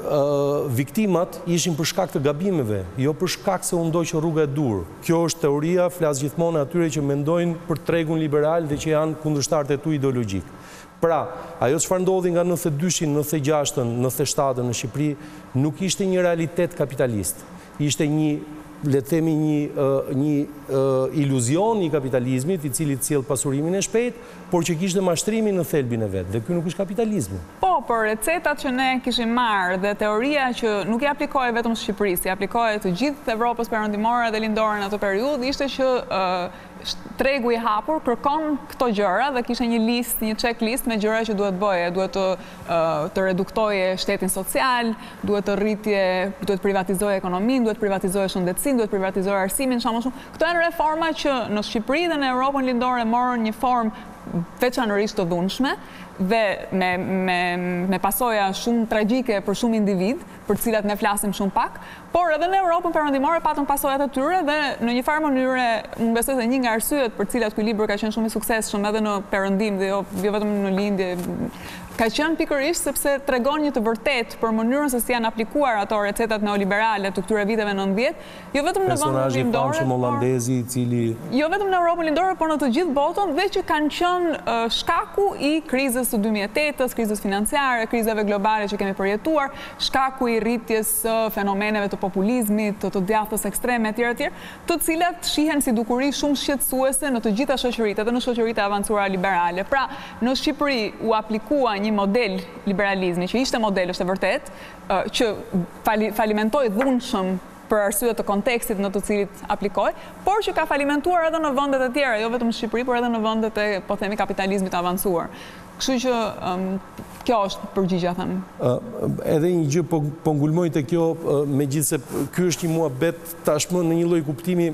viktimat ishin për shkak të gabimeve, jo për shkak se u ndoq rruga e dur. Kjo është teoria, flas gjithmonë atyre që mendojnë për tregun liberal dhe që janë kundërshtarët e tu ideologjik. Pra, ajo çfarë ndodhi nga nëntëdhjetë e dyshit, nëntëdhjetë e gjashtën, nëntëdhjetë e shtatën në Shqipëri, nuk ishte një realitet kapitalist. Ishte një, le të themi, një, një uh, iluzion i kapitalizmit, i cili sjell pasurimin e shpejt, por që kishte mashtrimin në thelbin e vet, dhe ky nuk është kapitalizmi. Po, por recetat që ne kishim marrë dhe teoria që nuk i aplikoi vetëm Shqipërisë, i aplikoi të gjithë Evropës perëndimore dhe lindore në atë periudhë, ishte që uh, tregu i hapur kërkon këto gjëra dhe kishte një listë, një checklist me gjëra që duhet bëje, duhet të, uh, të reduktoje shtetin social, duhet të rritje, duhet të privatizoje ekonominë, duhet të privatizoje shëndetësinë, duhet të privatizoje arsimin, shumë shumë. Këto janë reforma që në Shqipëri dhe në Evropën lindore morën një formë veçanërisht të dhunshme dhe me, me, me pasoja shumë tragjike për shumë individ, për cilat ne flasim shumë pak, por edhe në Evropën perëndimore patën pasojat e tyre dhe në një farë mënyre, unë besoj se një nga arsyet për cilat ky libër ka qenë shumë i suksesshëm edhe në perëndim dhe jo, jo vetëm në lindje, ka qenë pikërisht sepse tregon një të vërtetë për mënyrën se si janë aplikuar ato recetat neoliberale të këtyre viteve nëntëdhjetë, jo vetëm në vendin lindor, holandezi i cili jo vetëm në Evropën lindore, por në të gjithë botën dhe që kanë qenë uh, shkaku i krizës së dy mijë e tetës, krizës financiare, krizave globale që kemi përjetuar, shkaku i rritjes së uh, fenomeneve të populizmit, të, të djathës ekstreme etj etj, të cilat shihen si dukuri shumë shqetësuese në të gjitha shoqëritë, edhe në shoqëritë e avancuara liberale. Pra, në Shqipëri u aplikua një model liberalizmi, që ishte model, është e vërtet, që fali, falimentoi dhunshëm për arsye të kontekstit në të cilit aplikoi, por që ka falimentuar edhe në vendet e tjera, jo vetëm në Shqipëri, por edhe në vendet e, po themi, kapitalizmit avancuar. Kështu që um, kjo është përgjigja, them. Uh, edhe një gjë po, po ngulmoj te kjo, uh, megjithse ky është një muhabet tashmë në një lloj kuptimi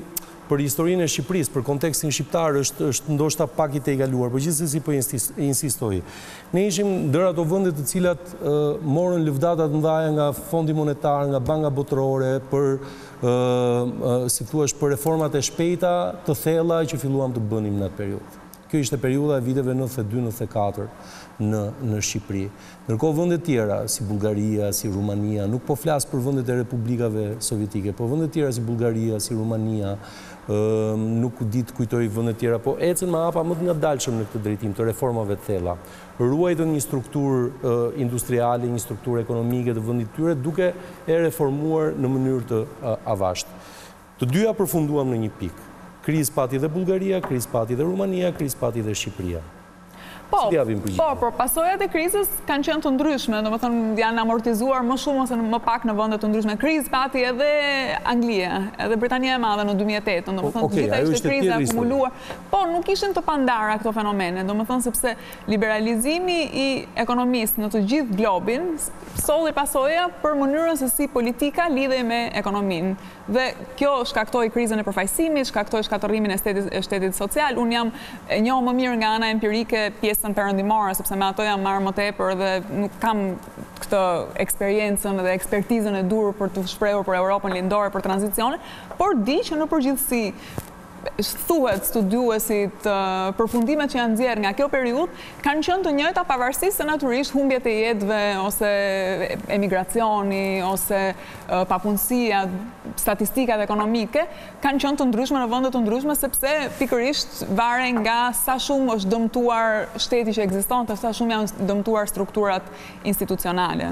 për historinë e Shqipërisë, për kontekstin shqiptar, është, është ndoshta pak i tejgaluar, por gjithsesi po insistoj. Ne ishim ndër ato vende të cilat uh, morën lëvdata të mëdha nga Fondi Monetar, nga Banka Botërore për uh, uh, si thuash për reformat e shpejta të thella që filluam të bënim në atë periudhë. Kjo ishte periudha e viteve nëntëdhjetë e dy nëntëdhjetë e katër në, në Shqipëri. Ndërkohë vende tjera, si Bullgaria, si Rumania, nuk po flas për vendet e republikave sovjetike, po vende tjera si Bullgaria, si Rumania, ë nuk di të kujtoj vende tjera, po ecën me hapa më të ngadalshëm në këtë drejtim të reformave të thella. Ruajtën një strukturë industriale, një strukturë ekonomike të vendit tyre, duke e reformuar në mënyrë të avashtë. Të dyja përfunduam në një pikë. Krizë pati dhe Bullgaria, krizë pati dhe Rumania, krizë pati dhe Shqipëria. Po, po, por pasojat e krizës kanë qenë të ndryshme, do më thënë janë amortizuar më shumë ose më pak në vëndet të ndryshme. Krizë pati edhe Anglia, edhe Britania e Madhe në dy mijë e tetë, do më thënë të gjitha ishte krizë akumuluar. Po, nuk ishin të pandara këto fenomene, do më thënë sepse liberalizimi i ekonomisë në të gjithë globin solli pasoja për mënyrën se si politika lidhej me ekonominë. Dhe kjo shkaktoi krizën e përfaqësimit, shkaktoi shkatërrimin e shtetit, e shtetit social. Unë jam e njoh më mirë nga ana empirike pjesën perëndimore, sepse me ato jam marrë më tepër dhe nuk kam këtë eksperiencën dhe ekspertizën e dur për të shprehur për Europën lindore, për tranzicionin, por di që në përgjithësi thuhet studiuesit përfundimet që janë nxjerrë nga kjo periudhë kanë qenë të njëjta pavarësisht se natyrisht humbjet e jetëve ose emigracioni ose papunësia, statistikat ekonomike kanë qenë të ndryshme në vende të ndryshme sepse pikërisht varen nga sa shumë është dëmtuar shteti që ekziston, sa shumë janë dëmtuar strukturat institucionale.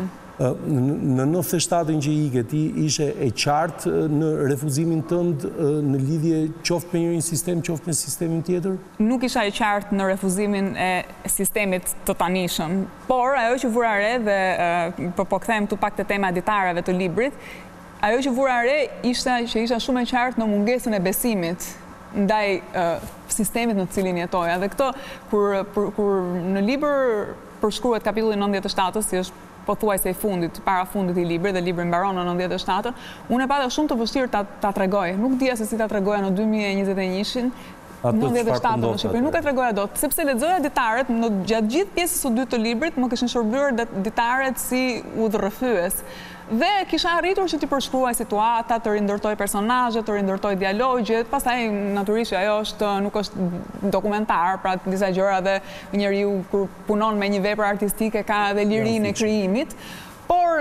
Në nëntëdhjetë e shtatën që ike ti ishe e qartë në refuzimin tënd në lidhje qoftë me një sistem, qoftë me sistemin tjetër? Nuk isha e qartë në refuzimin e sistemit të tanishëm, por ajo që vura re dhe po po kthehem tu pak te tema editareve të librit, ajo që vura re ishte që isha shumë e qartë në mungesën e besimit ndaj sistemit në të cilin jetoja. Dhe këto kur kur në libër përshkruhet kapitulli nëntëdhjetë e shtatës, si është po thuaj se i fundit, para fundit i librit, dhe libri mbaron në nëntëdhjetë e shtatën, unë e pata shumë të vështirë ta, ta tregoj. Nuk dija se si ta tregoja në dy mijë e njëzet e njëin, nëntëdhjetë e shtatën në Shqipëri, nuk e tregoja dot, sepse lexoja ditaret, në gjatë gjithë pjesës së dytë të librit, më kishin shërbyer ditaret si udhërrëfyes. Dhe kisha arritur që t'i përshkruaj situata, të rindërtoj personazhet, të rindërtoj dialogjet, pastaj natyrisht ajo është nuk është dokumentar, pra disa gjëra dhe njeriu kur punon me një vepër artistike ka edhe lirinë e krijimit. Por,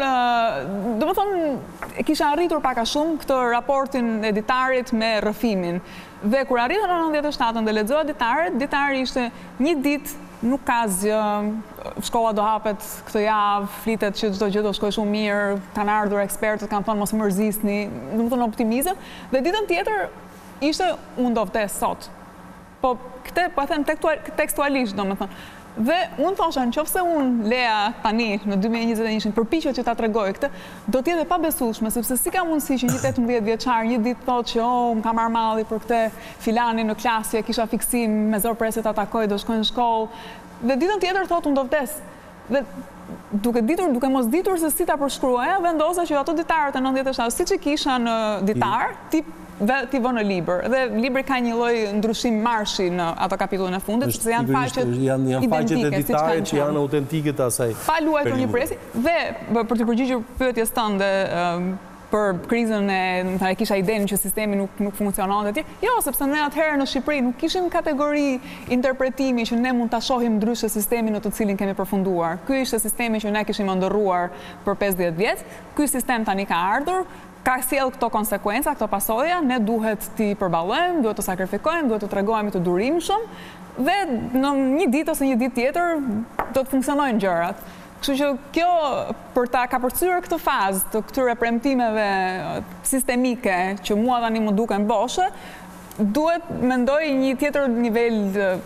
do më thonë, kisha arritur paka shumë këtë raportin editarit me rrëfimin. Dhe kur arritën në nëntëdhjetë e shtatën dhe lexoja ditaret, ditari ishte një ditë nuk ka zgjë, shkolla do hapet këtë javë, flitet që çdo gjë do shkojë shumë mirë, kanë ardhur ekspertët, kanë thënë mos mërzisni, do të thonë optimizëm, dhe ditën tjetër ishte unë do vdes sot. Po këtë po e them tekstualisht, do të thonë. Dhe unë thosha, nëse unë Lea tani në dy mijë e njëzet e njëin përpiqet që ta tregoj këtë, do të jetë e pabesueshme, sepse si ka mundësi që një tetëmbëdhjetë vjeçar një ditë thotë që oh, më ka marrë malli për këtë filani në klasë, kisha fiksim, me zor presë ta takoj, do shkoj në shkollë. Dhe ditën tjetër thotë unë do vdes. Dhe duke ditur, duke mos ditur se si ta përshkruaja, vendosa që ato ditarët e nëntëdhjetë e shtatës, siç e kisha në ditar, ti dhe t'i vë në libër. Dhe libri ka një lloj ndryshim marshi në ato kapitullin e fundit, sepse janë faqet janë faqet e ditarit që janë autentike të asaj. Pa luajtur një presi. Dhe për të përgjigjur pyetjes tënde për krizën e, e kisha idenë që sistemi nuk, nuk funksionon dhe tjerë. Jo, sepse ne atëherë në Shqipëri nuk kishim kategori interpretimi që ne mund ta shohim ndryshe sistemin në të cilin kemi përfunduar. Ky ishte sistemi që ne kishim ndërruar për pesëdhjetë vjet. Ky sistem tani ka ardhur, ka sjell këto konsekuenca, këto pasoja, ne duhet t'i përballojmë, duhet të sakrifikojmë, duhet të tregojmë të durimshëm dhe në një ditë ose një ditë tjetër do të funksionojnë gjërat. Kështu që kjo për ta kapërcyer këtë fazë të këtyre premtimeve sistemike që mua tani më duken boshe, duhet mendoj një tjetër nivel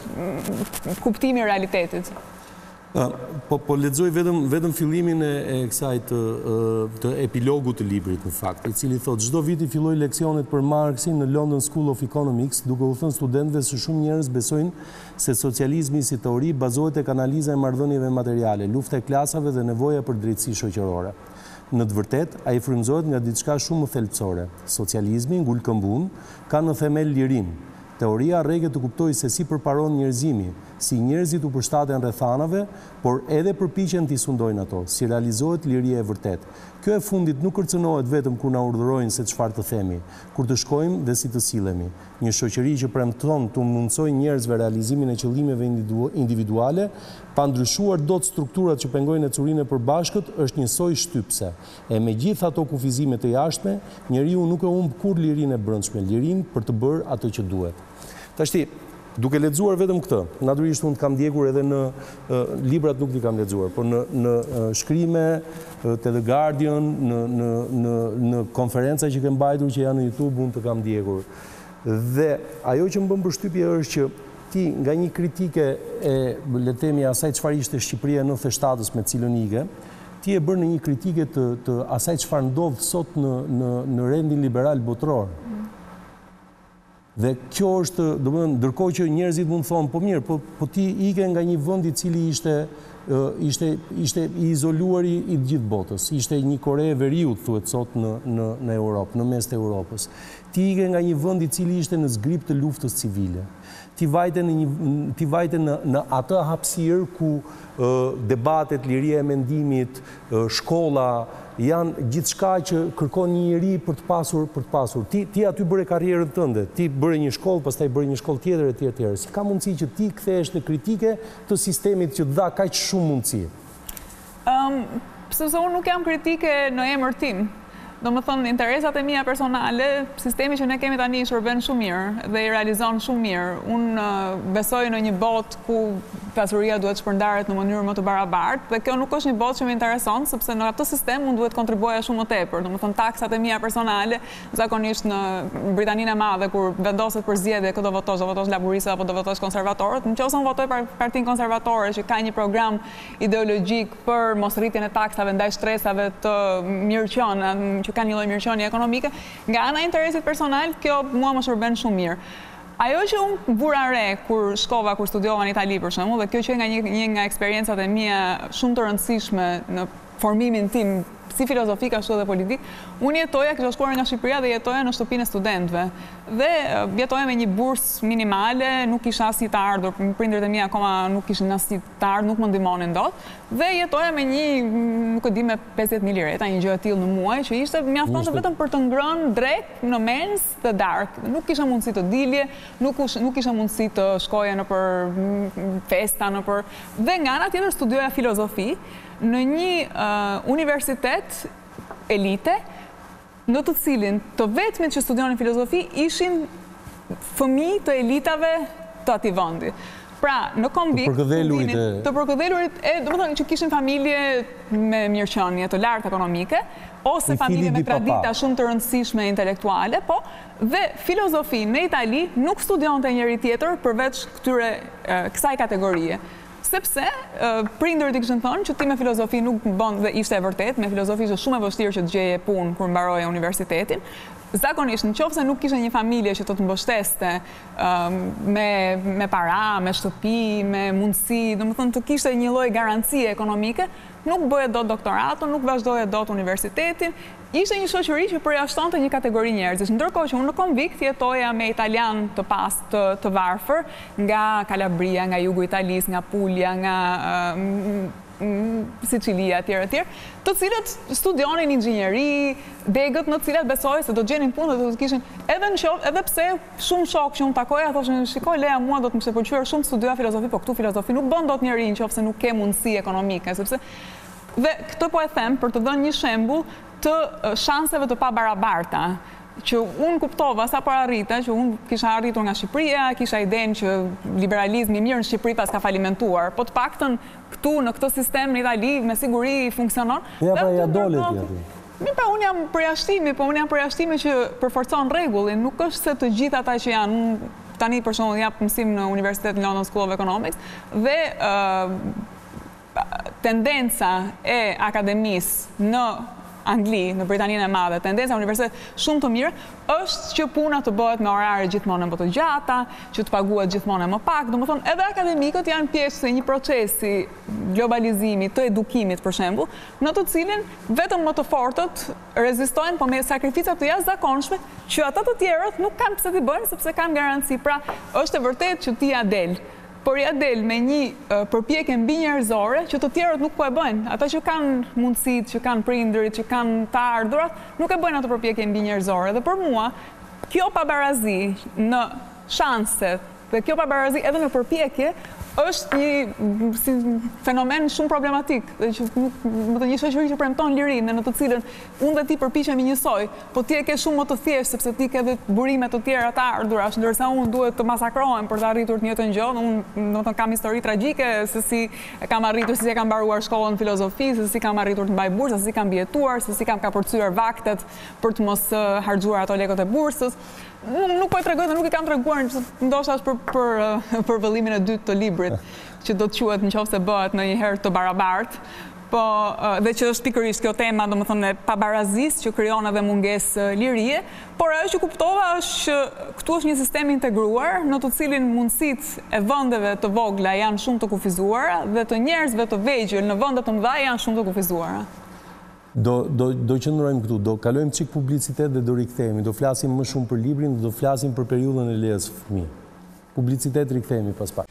kuptimi i realitetit. Po, po lexoj vetëm, vetëm fillimin e, e kësaj të, të epilogut të librit, në fakt, i cili thotë, çdo vit i filloj leksionet për Marxin në London School of Economics, duke u thënë studentëve se shumë njerëz besojnë se socializmi si teori bazohet tek analiza e marrëdhënieve materiale, lufta e klasave dhe nevoja për drejtësi shoqërore. Në të vërtet, a i frymëzohet nga diçka shumë më thelbësore. Socializmi, ngul këmbun, ka në themel lirin. Teoria rrege të kuptoj se si përparon njerëzimi, si njerëzit u përshtaten rrethanave, por edhe përpiqen t'i sundojnë ato, si realizohet liria e vërtet. Kjo e fundit nuk kërcënohet vetëm kur na urdhërojnë se çfarë të themi, kur të shkojmë dhe si të sillemi. Një shoqëri që premton të mundsojë njerëzve realizimin e qëllimeve individuale, pa ndryshuar dot strukturat që pengojnë ecurinë e përbashkët, është një soi shtypse. E me gjithë ato kufizime të jashtme, njeriu nuk e humb kur lirinë e brendshme, lirinë për të bërë atë që duhet. Tashti, duke lexuar vetëm këtë, natyrisht unë kam ndjekur edhe në uh, librat nuk i kam lexuar, por në, në uh, shkrime uh, te The Guardian, në, në, në, në konferenca që kem mbajtur që janë në YouTube, unë të kam ndjekur. Dhe ajo që më bën përshtypje është që ti nga një kritike e le të themi asaj çfarë ishte Shqipëria në nëntëdhjetë shtatës me cilën ige, ti e bën në një kritike të, të asaj çfarë ndodh sot në, në, në rendin liberal botëror. Dhe kjo është, do të thënë, ndërkohë që njerëzit mund të thonë, po mirë, po, po ti ike nga një vend i cili ishte, ishte, ishte i izoluar i, i gjithë botës, ishte një Kore e Veriut, thuhet sot në, në, në Europë, në mes të Europës. Ti ike nga një vend i cili ishte në zgrip të luftës civile. Ti vajte në, një, ti vajte në, në atë hapësirë ku uh, debatet, liria e mendimit, uh, shkolla, janë gjithçka që kërkon një njeri për të pasur, për të pasur. Ti, ti aty bëre karrierën tënde, ti bëre një shkollë, pastaj bëre një shkollë tjetër e tjetër tjetër. Si ka mundësi që ti kthehesh në kritike të sistemit që dha kaq shumë mundësi? Um, sepse unë nuk jam kritike në emër tim. Do më thënë, interesat e mia personale, sistemi që ne kemi tani i shërben shumë mirë dhe i realizon shumë mirë. Unë uh, besoj në një botë ku pasuria duhet shpërndaret në mënyrë më të barabartë, dhe kjo nuk është një botë që më intereson, sepse në atë sistem unë duhet kontribuoja shumë më tepër. Do më thënë, taksat e mia personale, zakonisht në Britaninë e Madhe, kur vendoset për zgjedhje këtë do votosh, do votosh laburistët apo do votosh konservatorët, nëse unë votoj për Partinë Konservatore që ka një program ideologjik për mosrritjen e taksave ndaj shtresave të mirëqenia, që ka një lloj mirëqenie ekonomike, nga ana e interesit personal, kjo mua më shërben shumë mirë. Ajo që unë vura re kur shkova, kur studiova në Itali për shembull, dhe kjo që nga një, një nga eksperiencat e mia shumë të rëndësishme në formimin tim si filozofik ashtu edhe politik, unë jetoja, kisha shkuar nga Shqipëria dhe jetoja në shtëpinë e studentëve. Dhe jetoja me një bursë minimale, nuk kisha asnjë të ardhur, prindërit e mi akoma nuk kishin asnjë të ardhur, nuk më ndihmonin dot, dhe jetoja me një, nuk e di, me pesëdhjetë mijë lireta, një gjë e tillë në muaj, që ishte mjaftonte vetëm për të ngrënë drek në mens të darkë. Nuk kisha mundësi të dilje, nuk nuk kisha mundësi të shkoja në për festa, në për dhe nga ana tjetër studioja filozofi në një uh, universitet elite, në të cilin të vetmit që studionin filozofi ishin fëmijë të elitave të atij vendi. Pra, në konvikt, të përkëdhelurit, e... të përkëdhelurit e, do të thënë që kishin familje me mirëqenie të lartë ekonomike, ose familje me tradita shumë të rëndësishme intelektuale, po, dhe filozofi në Itali nuk studionte njëri tjetër përveç këtyre e, kësaj kategorie. Sepse uh, prindërit i kishin thënë që ti me filozofi nuk bën, dhe ishte e vërtet, me filozofi ishte shumë e vështirë që të gjeje punë kur mbaroje universitetin. Zakonisht, nëse nuk kishe një familje që të të mbështeste um, me, me para, me shtëpi, me mundësi, domethënë të kishte një lloj garancie ekonomike, nuk bëje dot doktoraton, nuk vazhdoje dot universitetin. Ishte një shoqëri që përjashtonte një kategori njerëzish, ndërkohë që unë në konvikt jetoja me italian të pas të, të varfër, nga Kalabria, nga jugu Italisë, nga Puglia, nga uh, Sicilia, etj etj, të cilët studionin inxhinieri, degët në të cilat besoj se do të gjenin punë dhe do të kishin edhe në shoh, edhe pse shumë shok që unë takoja thoshin, shikoj Lea, mua do të më shpëlqyer shumë studioja filozofi, po këtu filozofi nuk bën dot njëri nëse nuk ke mundësi ekonomike, sepse dhe këtë po e them për të dhënë një shembull të shanseve të pabarabarta, që unë kuptova sa po arrita, që unë kisha arritur nga Shqipëria, kisha idenë që liberalizmi mirë në Shqipëri pas ka falimentuar, po të paktën këtu në këtë sistem në Itali me siguri funksionon. Ja pra ja dole ti aty. Mi pra unë jam përjashtimi, po unë jam përjashtimi që përforcon rregullin, nuk është se të gjithë ata që janë, unë tani për shembull jap mësim në Universitetin London School of Economics dhe uh, tendenca e akademisë në Angli, në Britaninë e Madhe, tendenca e universitetet shumë të mirë, është që puna të bëhet me orare gjithmonë më të gjata, që të paguhet gjithmonë më pak. Domethënë, edhe akademikët janë pjesë e një procesi globalizimi të edukimit, për shembull, në të cilin vetëm më të fortët rezistojnë, po me sakrificat të jashtëzakonshme, që ata të tjerët nuk kanë pse t'i bëjnë sepse kanë garanci. Pra, është e vërtetë që ti ja del, por ja del me një uh, përpjekje mbi njerëzore që të tjerët nuk po e bëjnë. Ata që kanë mundësitë, që kanë prindërit, që kanë të ardhurat, nuk e bëjnë atë përpjekje mbi njerëzore. Dhe për mua, kjo pabarazi në shanse dhe kjo pabarazi edhe në përpjekje është një si, fenomen shumë problematik, dhe që nuk, më të një shoqëri që premton lirinë, në të cilën unë dhe ti përpiqemi njësoj, po ti e ke shumë më të thjeshtë sepse ti ke edhe burime të tjera të ardhurash, ndërsa unë duhet të masakrohem për të arritur të njëjtën gjë. Unë domethënë kam histori tragjike se si kam arritur, se si e kam mbaruar shkollën filozofi, se si kam arritur të mbaj bursë, se si kam bjetuar, se si kam kapërcyer vaktet për të mos harxuar ato lekët e bursës. Nuk po e tregoj dhe nuk i kam treguar, ndoshta është për, për, për vëllimin e dytë të librit, që do të quhet nëse bëhet në një herë të barabartë, po, dhe që është pikërisht kjo tema, domethënë, e pabarazisë që krijon edhe mungesë lirie, por ajo që kuptova është që këtu është një sistem integruar, në të cilin mundësitë e vendeve të vogla janë shumë të kufizuara dhe të njerëzve të vegjël në vende të mëdha janë shumë të kufizuara. Do, do, do qëndrojmë këtu, do kalojmë çik publicitet dhe do rikthehemi, do flasim më shumë për librin, do flasim për periudhën e lejes fëmijë. Publicitet, rikthehemi pas pak.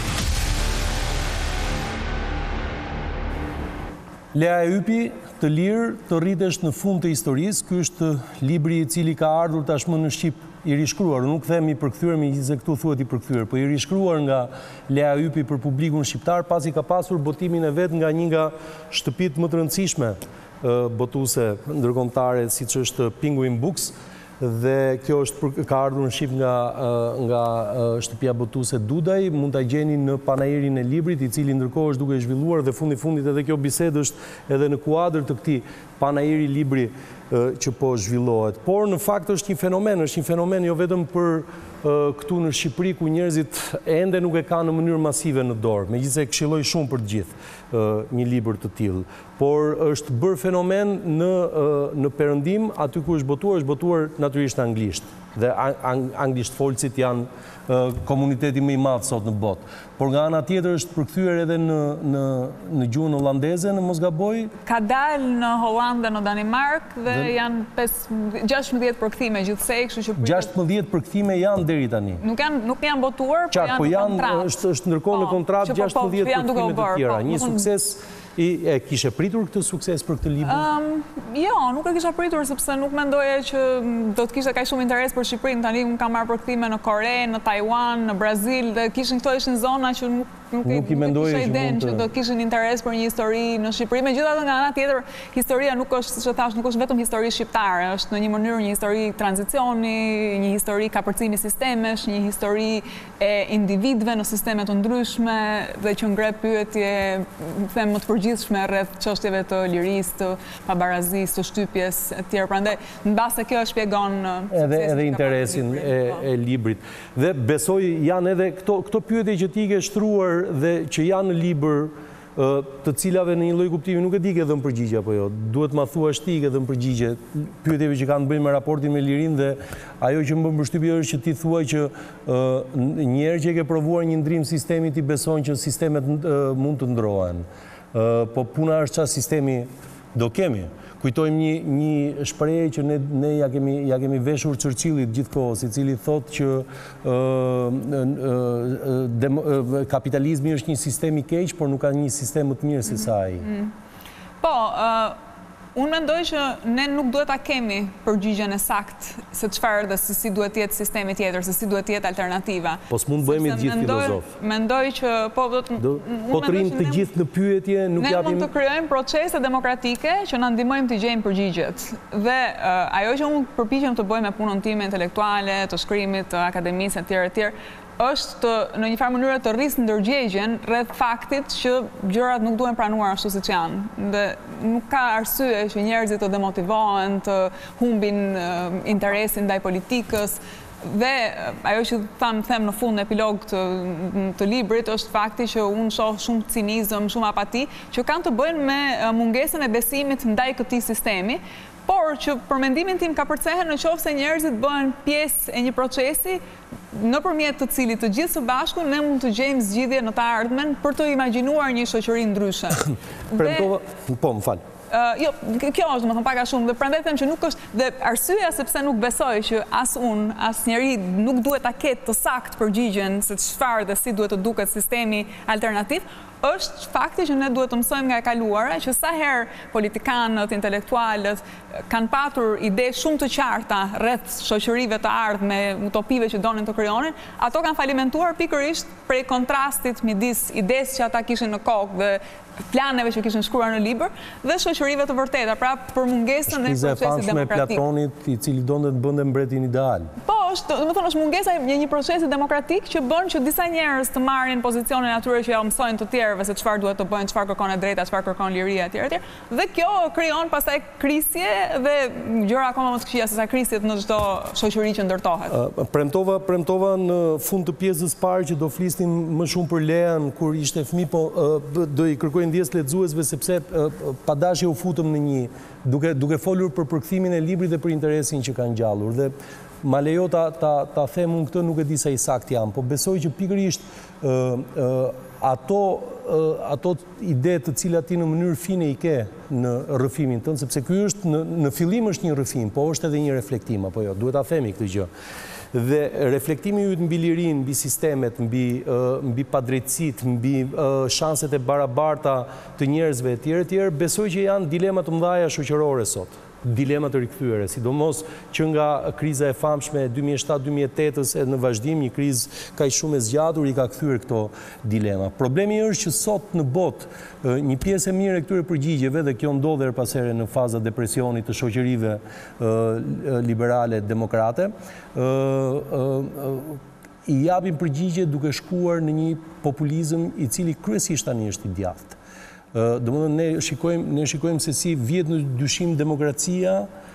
Lea e Ypi, të lirë, të rritesh në fund të historisë. Ky është libri i cili ka ardhur tashmë në Shqip i rishkruar. Nuk themi i përkthyer, megjithëse këtu thuhet i përkthyer, po i rishkruar nga Lea Ypi për publikun shqiptar, pasi ka pasur botimin e vet nga një nga shtëpitë më të rëndësishme botuese ndërkombëtare, siç është Penguin Books, dhe kjo është ka ardhur në Shqip nga nga shtëpia botuese Dudaj. Mund ta gjeni në panairin e librit, i cili ndërkohë është duke zhvilluar, dhe fundi fundit edhe kjo bisedë është edhe në kuadër të këtij panairi libri që po zhvillohet. Por në fakt është një fenomen, është një fenomen jo vetëm për këtu në Shqipëri, ku njerëzit ende nuk e kanë në mënyrë masive në dorë, megjithëse këshilloj shumë për të gjithë një libër të tillë, por është bërë fenomen në në Perëndim, aty ku është botuar, është botuar natyrisht anglisht. Dhe anglisht folësit janë komuniteti më i madh sot në botë. Por nga ana tjetër është përkthyer edhe në në në gjuhën holandeze, në mos gaboj. Ka dalë në Holland dhe në Danimark dhe, dhe janë gjashtëdhjetë përkthime gjithsej, kështu që gjashtëdhjetë përkthime janë deri tani. Nuk janë nuk janë botuar, Qartë, po janë në kontratë. Është është ndërkohë në kontratë gjashtëdhjetë përkthime të tjera. Një sukses. I e kishe pritur këtë sukses për këtë libër? Um, jo, nuk e kisha pritur, sepse nuk mendoje që do të kishte kaq shumë interes për Shqipërinë. Tani unë kam marrë përkthime në Kore, në Taiwan, në Brazil, dhe kishin këto ishin zona që nuk nuk, nuk i mendoje që, që, që do kishin interes për një histori në Shqipëri. Megjithatë, nga ana tjetër, historia nuk është, siç e thash, nuk është vetëm histori shqiptare, është në një mënyrë një histori tranzicioni, një histori kapërcimi sistemesh, një histori e individëve në sisteme të ndryshme, dhe që ngre pyetje, them më të përgjithshme rreth çështjeve të lirisë, të pabarazisë, të shtypjes etj. Prandaj, mbase kjo shpjegon edhe edhe interesin e, e librit. Dhe besoj janë edhe këto këto pyetje që ti ke shtruar dhe që janë në libër, të cilave në një lloj kuptimi nuk e di ke dhënë përgjigje apo jo. Duhet ma thuash ti ke dhënë përgjigje pyetjeve që kanë të bëjnë me raportin me lirinë, dhe ajo që më bën përshtypje është që ti thuaj që një herë që ke provuar një ndrim sistemi, ti beson që sistemet mund të ndrohen. Po puna është çfarë sistemi do kemi. Kujtojmë një, një shprehje që ne, ne ja, kemi, ja kemi veshur Churchillit gjithkohës, i cili thotë që uh, uh, demo, uh, kapitalizmi është një sistem i keq, por nuk ka një sistem më të mirë se sa ai. Mm-hmm. Po, uh, unë mendoj që ne nuk duhet ta kemi përgjigjen e saktë se çfarë dhe se si duhet jetë sistemi tjetër, se si duhet jetë alternativa. Po s'mund bëhemi të gjithë filozof. Mendoj që po do të po të rinë të gjithë në pyetje, nuk ne japim. Ne mund të krijojmë procese demokratike që na ndihmojnë të gjejmë përgjigjet. Dhe uh, ajo që unë përpiqem të bëj me punën time intelektuale, të shkrimit, të akademisë etj etj, është të, në një farë mënyrë të rrisë ndërgjegjen rreth faktit që gjërat nuk duhen pranuar ashtu siç janë. Dhe nuk ka arsye që njerëzit të demotivohen, të humbin uh, interesin ndaj politikës. Dhe ajo që tham them në fund në epilog të, të librit është fakti që unë shoh shumë cinizëm, shumë apati, që kanë të bëjnë me mungesën e besimit ndaj këtij sistemi, por që për mendimin tim ka përcehen në qoftë se njerëzit bëhen pjesë e një procesi nëpërmjet të cilit të gjithë së bashku ne mund të gjejmë zgjidhje në të ardhmen për të imagjinuar një shoqëri ndryshe. Premtova, po, më fal. Uh, jo, kjo është domethënë pak a shumë dhe prandaj them që nuk është dhe arsyeja sepse nuk besoj që as unë, as njeri nuk duhet ta ketë të saktë përgjigjen se çfarë dhe si duhet të duket sistemi alternativ, është fakti që ne duhet të mësojmë nga e kaluara që sa herë politikanët, intelektualët kanë patur ide shumë të qarta rreth shoqërive të ardhme, utopive që donin të krijonin, ato kanë falimentuar pikërisht prej kontrastit midis idesë që ata kishin në kokë dhe planeve që kishin shkruar në libër dhe shoqërive të vërteta, pra për mungesën e procesit demokratik. Platonit i cili donte të bënte mbretin ideal. Po, është, do të thonë është mungesa e një procesi demokratik që bën që disa njerëz të marrin pozicionin atyre që ja mësojnë të tjerëve se çfarë duhet të bëjnë, çfarë kërkon e drejta, çfarë kërkon liria etj etj. Dhe kjo krijon pastaj krisje dhe gjëra akoma më të këqija se sa krisjet në çdo shoqëri që ndërtohet. Uh, premtova, premtova në fund të pjesës parë që do flisnim më shumë për Lean kur ishte fëmijë, po uh, do i kërkoj ndjes lexuesve sepse uh, padashje u futëm në një duke duke folur për përkthimin e librit dhe për interesin që kanë gjallur dhe ma lejo ta, ta, ta them unë këtë, nuk e di sa i sakt jam, po besoj që pikërisht uh, uh, ato, uh, ato ide të cilat ti në mënyrë fine i ke në rrëfimin tënd, sepse ky është në, në fillim është një rrëfim, po është edhe një reflektim, apo jo, duhet ta themi këtë gjë. Dhe reflektimi yt mbi lirinë, mbi sistemet, mbi, uh, mbi padrejtësitë, mbi uh, shanset e barabarta të njerëzve etj etj, besoj që janë dilema të mëdha shoqërore sot. Dilema të rikthyere, sidomos që nga kriza e famshme e dy mijë e shtatë dy mijë e tetë e në vazhdim një krizë kaq shumë e zgjatur i ka kthyer këto dilema. Problemi është që sot në botë një pjesë e mirë e këtyre përgjigjeve dhe kjo ndodh her pas here në faza depresionit të shoqërive liberale demokrate, i japin përgjigje duke shkuar në një populizëm i cili kryesisht tani është i djathtë. Domethënë ne shikojmë ne shikojmë se si vjet në dyshim demokracia,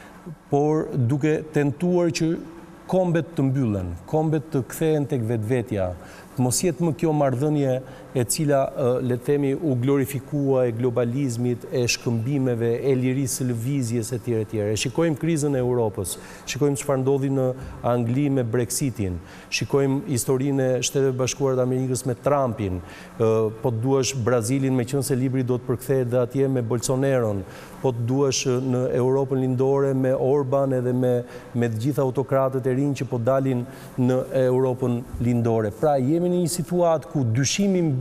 por duke tentuar që kombet të mbyllen, kombet të kthehen tek vetvetja, mos jetë më kjo marrëdhënie e cila le të themi u glorifikua e globalizmit, e shkëmbimeve, e lirisë së lëvizjes etj etj. E shikojmë krizën e Europës, shikojmë çfarë ndodhi në Angli me Brexitin, shikojmë historinë e Shteteve Bashkuara të Amerikës me Trumpin, po të duash Brazilin, meqense libri do të përkthehet dhe atje me Bolsonaron, po të duash në Europën lindore me Orban edhe me me të gjithë autokratët e rinj që po dalin në Europën lindore. Pra jemi në një situatë ku dyshimi mbi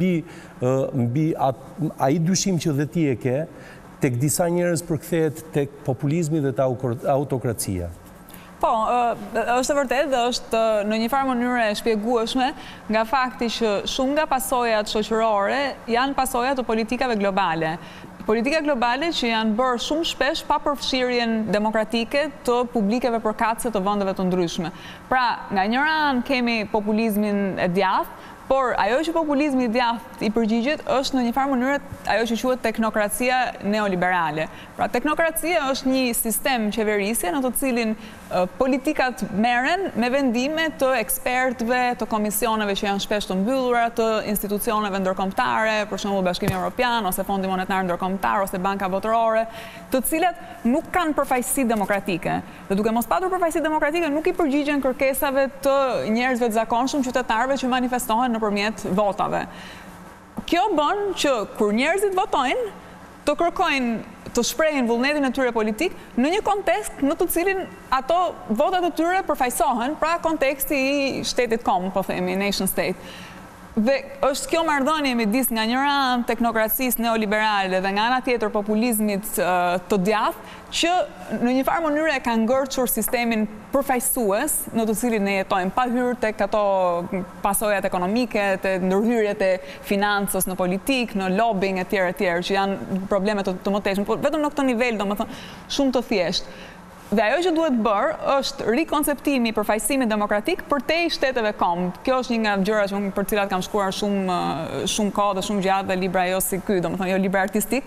mbi ai dyshim që dhe ti e ke tek disa njerëz përkthehet tek populizmi dhe te autokracia. Po, është e vërtetë dhe është në një farë mënyrë e shpjegueshme nga fakti që shumë nga pasojat shoqërore janë pasoja të politikave globale. Politika globale që janë bërë shumë shpesh pa përfshirjen demokratike të publikeve përkatëse të vendeve të ndryshme. Pra, nga njëra anë kemi populizmin e djathtë, por ajo që populizmi i djathtë i përgjigjet është në një farë mënyrë ajo që quhet teknokracia neoliberale. Pra, teknokracia është një sistem qeverisje në të cilin uh, politikat merren me vendime të ekspertëve, të komisioneve që janë shpesh të mbyllura, të institucioneve ndërkombëtare, për shembull Bashkimi Evropian ose Fondi Monetar Ndërkombëtar ose Banka Botërore, të cilat nuk kanë përfaqësi demokratike. Dhe duke mos patur përfaqësi demokratike, nuk i përgjigjen kërkesave të njerëzve të zakonshëm, qytetarëve që manifestohen nëpërmjet votave. Kjo bën që kur njerëzit votojnë, të kërkojnë të shprehin vullnetin e tyre politik në një kontekst në të cilin ato votat e tyre përfaqësohen, pra konteksti i shtetit kombë, po themi, nation state. Dhe është kjo marrëdhënie midis nga njëra anë teknokracisë neoliberale dhe nga ana tjetër populizmit uh, të djathtë që në një farë mënyrë e ka ngërçur sistemin përfaqësues në të cilin ne jetojmë, pa hyrë tek ato pasojat ekonomike, te ndërhyrjet e financës në politik, në lobbying etj etj, që janë probleme të, të mëtejshme, por vetëm në këtë nivel, domethënë, shumë të thjeshtë. Dhe ajo që duhet bërë është rikonceptimi i përfaqësimit demokratik përtej shteteve kombë. Kjo është një nga gjërat që unë për cilat kam shkruar shumë shumë kohë dhe shumë gjatë dhe libra jo si ky, domethënë jo libra artistik,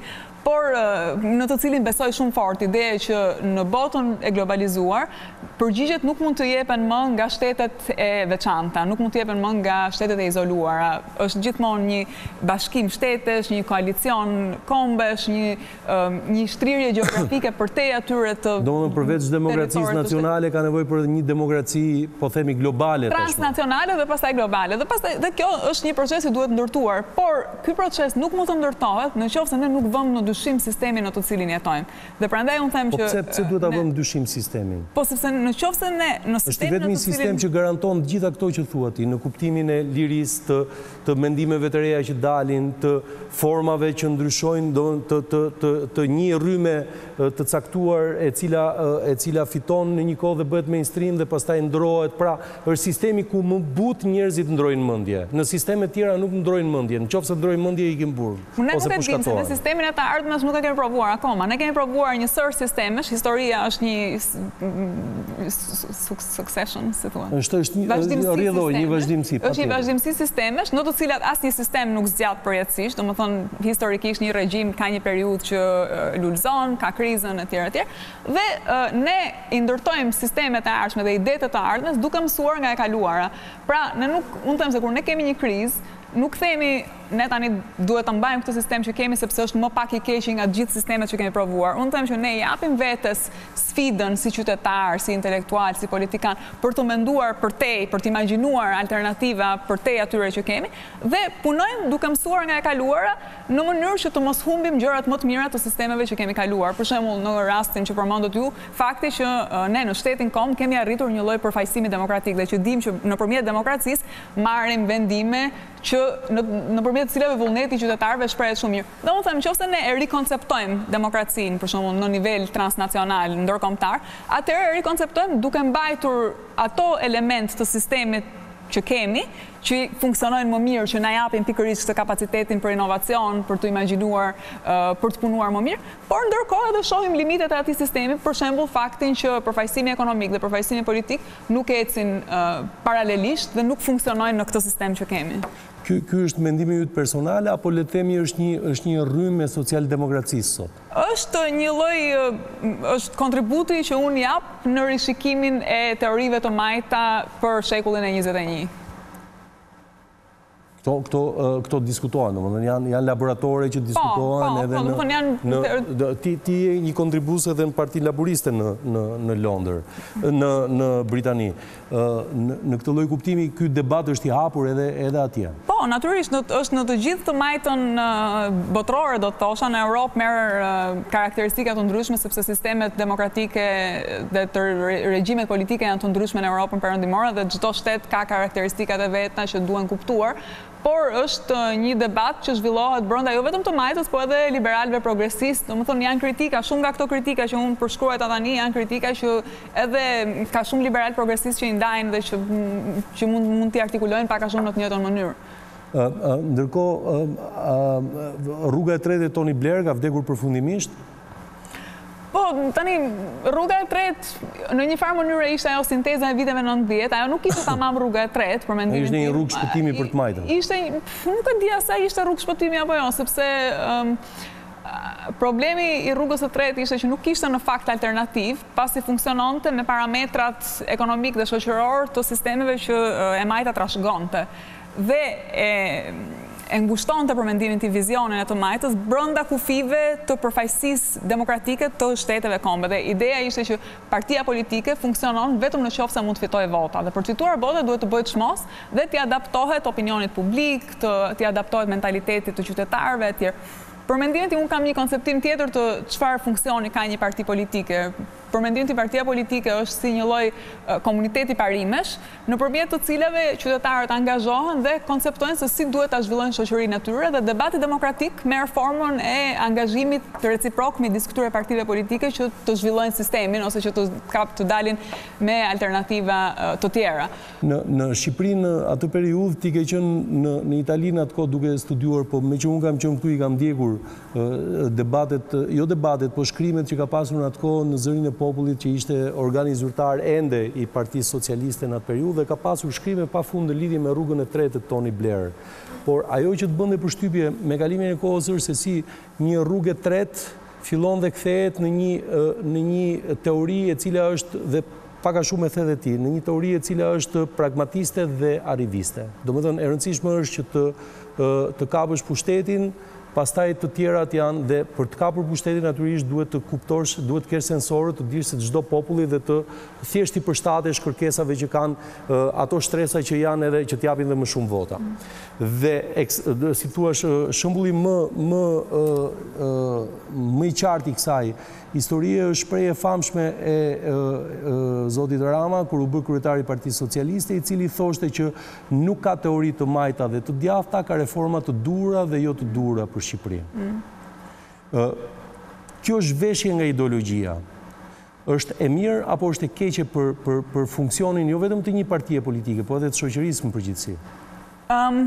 por në të cilin besoj shumë fort ideja që në botën e globalizuar, përgjigjet nuk mund të jepen më nga shtetet e veçanta, nuk mund të jepen më nga shtetet e izoluara. Është gjithmonë një bashkim shtetesh, një koalicion kombesh, një një shtrirje gjeografike për te atyre të domethënë përveç demokracisë nacionale ka nevojë për një demokraci, po themi globale, transnacionale dhe pastaj globale. Dhe pastaj dhe kjo është një proces që duhet ndërtuar, por ky proces nuk mund të ndërtohet nëse ne nuk vëmë në dyshim sistemin në të cilin jetojmë. Dhe prandaj unë them që po pse pse duhet ta vëmë në dyshim sistemin? Po sepse nëse ne në sistemin është vetëm një sistem që garanton të gjitha këto që thua ti, në kuptimin e lirisë të të mendimeve të reja që dalin, të formave që ndryshojnë, do të të të të një rrymë të caktuar e cila e cila fiton në një kohë dhe bëhet mainstream dhe pastaj ndrohet. Pra, është sistemi ku më but njerëzit ndrojnë mendje. Në sisteme të tjera nuk ndrojnë mendje. Nëse ndrojnë mendje i kim burg ose po shkatohen. Në sistemin e të ardhmes nuk e kemi provuar akoma. Ne kemi provuar një sër sistemesh, historia është një succession, si thua. Është është rrjedhoj, një vazhdimsi. Është një vazhdimsi sistemesh, në të cilat asnjë sistem nuk zgjat përjetësisht, domethënë historikisht një regjim ka një periudhë që lulëzon, ka krizën etj etj. Dhe ne i ndërtojmë sistemet e ardhshme dhe idetë të ardhmes duke mësuar nga e kaluara. Pra, ne nuk, unë them se kur ne kemi një krizë, nuk themi ne tani duhet të mbajmë këtë sistem që kemi sepse është më pak i keq nga gjithë sistemet që kemi provuar. Unë them që ne japim vetes sfidën si qytetar, si intelektual, si politikan, për të menduar për te, për të imagjinuar alternativa për te atyre që kemi, dhe punojmë duke mësuar nga e kaluara në mënyrë që të mos humbim gjërat më të mira të sistemeve që kemi kaluar. Për shembull, në rastin që përmendët ju, fakti që ne në shtetin kom kemi arritur një lloj përfaqësimi demokratik dhe që dimë që nëpërmjet demokracisë marrim vendime që në nëpërmjet cilave vullneti i qytetarëve shprehet shumë mirë. Dhe unë them, nëse ne e rikonceptojmë demokracinë, për shembull, në nivel transnacional, ndërkombëtar, atëherë e rikonceptojmë duke mbajtur ato element të sistemit që kemi, që funksionojnë më mirë, që na japin pikërisht këtë kapacitetin për inovacion, për të imagjinuar, për të punuar më mirë, por ndërkohë edhe shohim limitet e atij sistemi, për shembull faktin që përfaqësimi ekonomik dhe përfaqësimi politik nuk ecin paralelisht dhe nuk funksionojnë në këtë sistem që kemi. Ky ky është mendimi yt personal apo le të themi është një është një rrymë e socialdemokracisë sot? Është një lloj është kontributi që unë jap në rishikimin e teorive të majta për shekullin e njëzet e një. Këto, këto, këto diskutohen, domethënë janë janë laboratore që diskutohen po, edhe po, në, janë... në ti ti je një kontribues edhe në Partinë Laboriste në në në Londër, në në Britani. Në, në këtë lloj kuptimi ky debat është i hapur edhe edhe atje. Po, natyrisht në, është në të gjithë të majtën botërore, do të thosha, në Europë merr karakteristika të ndryshme sepse sistemet demokratike dhe të regjimet politike janë të ndryshme në Europën perëndimore dhe çdo shtet ka karakteristikat e veta që duhen kuptuar. Por është një debat që zhvillohet brenda jo vetëm të majtës, po edhe liberalëve progresistë. Domethënë janë kritika, shumë nga këto kritika që unë përshkruaj tani janë kritika që edhe ka shumë liberal progresistë që i ndajnë dhe që, që mund, mund t'i artikulojnë pak a shumë në të njëjtën mënyrë. Ndërkohë, rruga e tretë e Tony Blair ka vdekur përfundimisht. Po, tani, rruga e tretë në një farë mënyrë ishte ajo sinteza e viteve nëntëdhjetë, ajo nuk ishte tamam rruga e tretë për mendimin tim. Ishte një rrugë shpëtimi për të majtën. Ishte, nuk e di sa ishte rrugë shpëtimi apo jo, sepse um, problemi i rrugës së tretë ishte që nuk kishte në fakt alternativ, pasi funksiononte me parametrat ekonomik dhe shoqëror të sistemeve që e majta trashëgonte. Dhe e e ngushtonte për mendimin të vizionin e të majtës brenda kufive të përfaqësisë demokratike të shteteve kombe. Dhe ideja ishte që partia politike funksionon vetëm në qoftë se mund të fitojë vota. Dhe për të fituar vota duhet të bëhet çmos dhe t'i adaptohet opinionit publik, t'i adaptohet mentalitetit të qytetarëve etj. Për mendimin tim, unë kam një konceptim tjetër të çfarë funksioni ka një parti politike. Për mendimin tim, partia politike është si një lloj komuniteti parimesh, nëpërmjet të cilave qytetarët angazhohen dhe konceptojnë se si duhet ta zhvillojnë shoqërinë e tyre dhe debati demokratik merr formën e angazhimit të reciprok midis këtyre partive politike që të zhvillojnë sistemin ose që të kap të dalin me alternativa të tjera. Në në Shqipëri në atë periudhë ti ke qenë në në Itali në atë kohë duke studiuar, po me që unë kam qenë këtu i kam ndjekur debatet, jo debatet, po shkrimet që ka pasur në atë kohë në zërin e Popullit që ishte organizuar ende i Partisë Socialiste në atë periudhë dhe ka pasur shkrime pa fund në lidhje me rrugën e tretë të Tony Blair. Por ajo që të bënde përshtypje me kalimin e kohës është se si një rrugë e tretë fillon dhe kthehet në një në një teori e cila është dhe paka shumë e the dhe ti, në një teori e cila është pragmatiste dhe arriviste. Domethënë e rëndësishme është që të të kapësh pushtetin, pastaj të tjerat janë dhe për të kapur pushtetin natyrisht duhet të kuptosh, duhet të kesh sensorët, të dish se çdo populli dhe të thjesht i përshtatesh kërkesave që kanë ato shtresa që janë edhe që t'japin dhe më shumë vota. Dhe si thua shembulli më më më i qartë i kësaj historie është shprehje e famshme e zotit Rama kur u bë kryetari i Partisë Socialiste, i cili thoshte që nuk ka teori të majta dhe të djathta, ka reforma të dura dhe jo të dura për Shqipërinë. Mm. Kjo është veshje nga ideologjia. Është e mirë apo është e keqe për, për, për funksionin jo vetëm të një partie politike, po edhe të shoqërisë në përgjithësi? Um,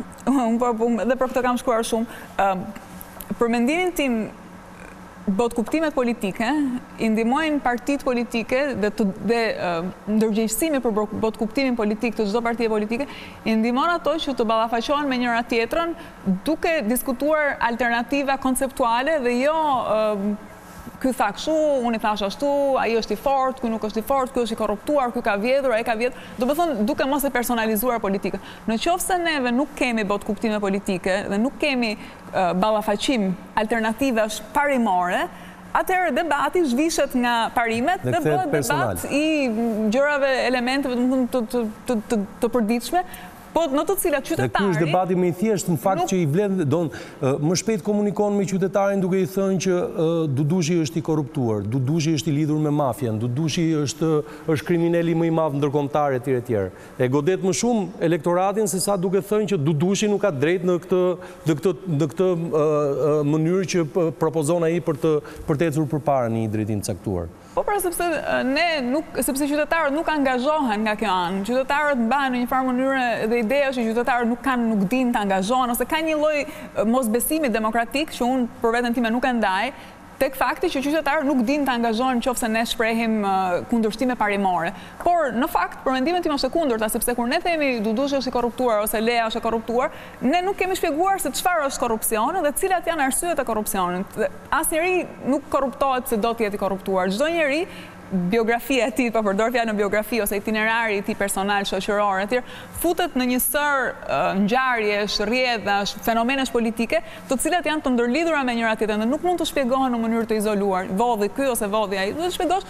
dhe për këtë kam shkuar shumë. Um, për mendimin tim, botkuptimet politike i ndihmojnë partitë politike dhe, të, dhe uh, ndërgjegjësimi për botkuptimin politik të çdo partie politike i ndihmon ato që të ballafaqohen me njëra tjetrën duke diskutuar alternativa konceptuale dhe jo uh, ky tha kështu, unë i thash ashtu, ai është i fortë, ky nuk është i fortë, ky është i korruptuar, ky ka vjedhur, ai ka vjedhur. Do të thonë duke mos e personalizuar politikën. Në qoftë se neve nuk kemi botkuptime politike dhe nuk kemi uh, ballafaqim alternativash parimore, atëherë debati zhvishet nga parimet dhe bëhet debat i gjërave, elementeve të, të, të, të, të përditshme. Po në të cilat qytetari... Dhe ky është debati më i thjeshtë në fakt që i vlen don më shpejt komunikon me qytetarin duke i thënë që Dudushi është i korruptuar, Dudushi është i lidhur me mafian, Dudushi është është kriminali më i madh ndërkombëtar etj etj. E godet më shumë elektoratin se sa duke thënë që Dudushi nuk ka drejt në këtë në këtë në këtë mënyrë që propozon ai për të për të ecur përpara në një drejtim të caktuar. Po pra sepse ne nuk sepse qytetarët nuk angazhohen nga kjo anë. Qytetarët mbahen në një farë mënyrë dhe ideja është që qytetarët nuk kanë nuk dinë të angazhohen ose ka një lloj mosbesimi demokratik që unë për veten time nuk e ndaj. Tek fakti që qytetarët nuk dinë të angazhohen nëse ne shprehim uh, kundërshtime parimore. Por në fakt, për mendimin tim është e kundërta, sepse kur ne themi Dudushi është i korruptuar ose Lea është e korruptuar, ne nuk kemi shpjeguar se çfarë është korrupsioni dhe cilat janë arsyet e korrupsionit. Asnjëri nuk korruptohet se do të jetë i korruptuar. Çdo njeri biografia e tij, pa përdor fjalën biografi ose itinerari i tij personal, shoqëror etj, futet në një sër uh, ngjarjesh, rrjedhash, fenomenesh politike, të cilat janë të ndërlidhura me njëra tjetrën dhe nuk mund të shpjegohen në mënyrë të izoluar. Vodhi ky ose vodhi ai. Do të shpjegosh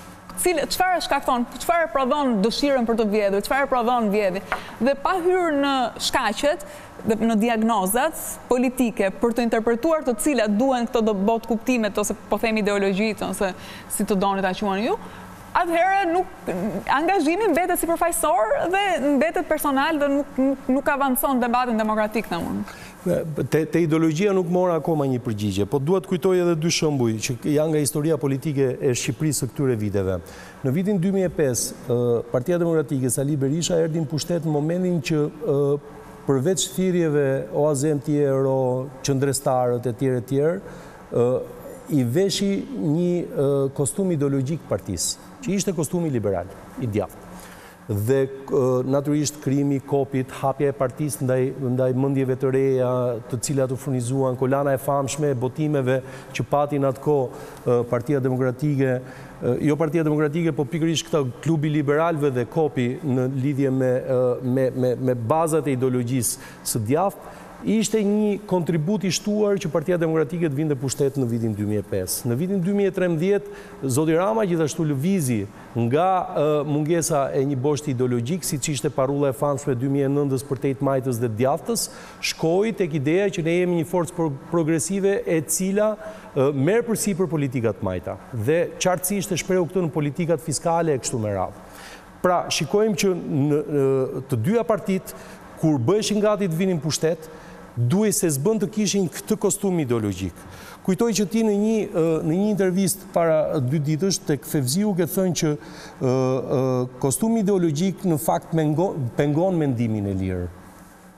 çfarë shkakton, çfarë prodhon dëshirën për të vjedhur, çfarë prodhon vjedhje. Dhe pa hyrë në shkaqet dhe në diagnozat politike për të interpretuar të cilat duhen këto botkuptimet ose po themi ideologjitë ose si të doni ta quani ju, atëherë nuk angazhimi mbetet sipërfaqësor dhe mbetet personal dhe nuk nuk, nuk avancon debatin demokratik domosdoshmë. Te, te ideologjia nuk mora akoma një përgjigje, po duhet kujtoj edhe dy shembuj që janë nga historia politike e Shqipërisë së këtyre viteve. Në vitin dy mijë e pesë, Partia Demokratike Sali Berisha erdhi në pushtet në momentin që përveç thirrjeve O A Z E M Tiero, qendrestarët e tjerë e tjerë, i veshi një kostum ideologjik partisë, që ishte kostumi liberal, i djathtë. Dhe natyrisht krimi, kopit, hapja e partisë ndaj, ndaj mendjeve të reja, të cilat u furnizuan, kolana e famshme e botimeve që patin atë kohë Partia Demokratike, jo Partia Demokratike, po pikërisht këta klubi liberalëve dhe kopi në lidhje me, me, me, me bazat e ideologjisë së djathtë, ishte një kontribut i shtuar që Partia Demokratike të vinte pushtet në vitin dy mijë e pesë. Në vitin dy mijë e trembëdhjetë, zoti Rama gjithashtu lëvizi nga uh, mungesa e një boshti ideologjik, siç ishte parulla e famshme dy mijë e nëntës për te majtës dhe djathtës, shkoi tek ideja që ne jemi një forcë pro progresive e cila uh, merr përsipër politikat majta. Dhe qartësisht e shprehu këtë në politikat fiskale e kështu me radhë. Pra, shikojmë që në, në të dyja partitë, kur bëheshin gati të vinin pushtet, duhej se s'bën të kishin këtë kostum ideologjik. Kujtoj që ti në një, në një intervist para dy ditësh tek Fevziu ke thënë që uh, uh, kostumi ideologjik në fakt pengon, pengon mendimin e lirë.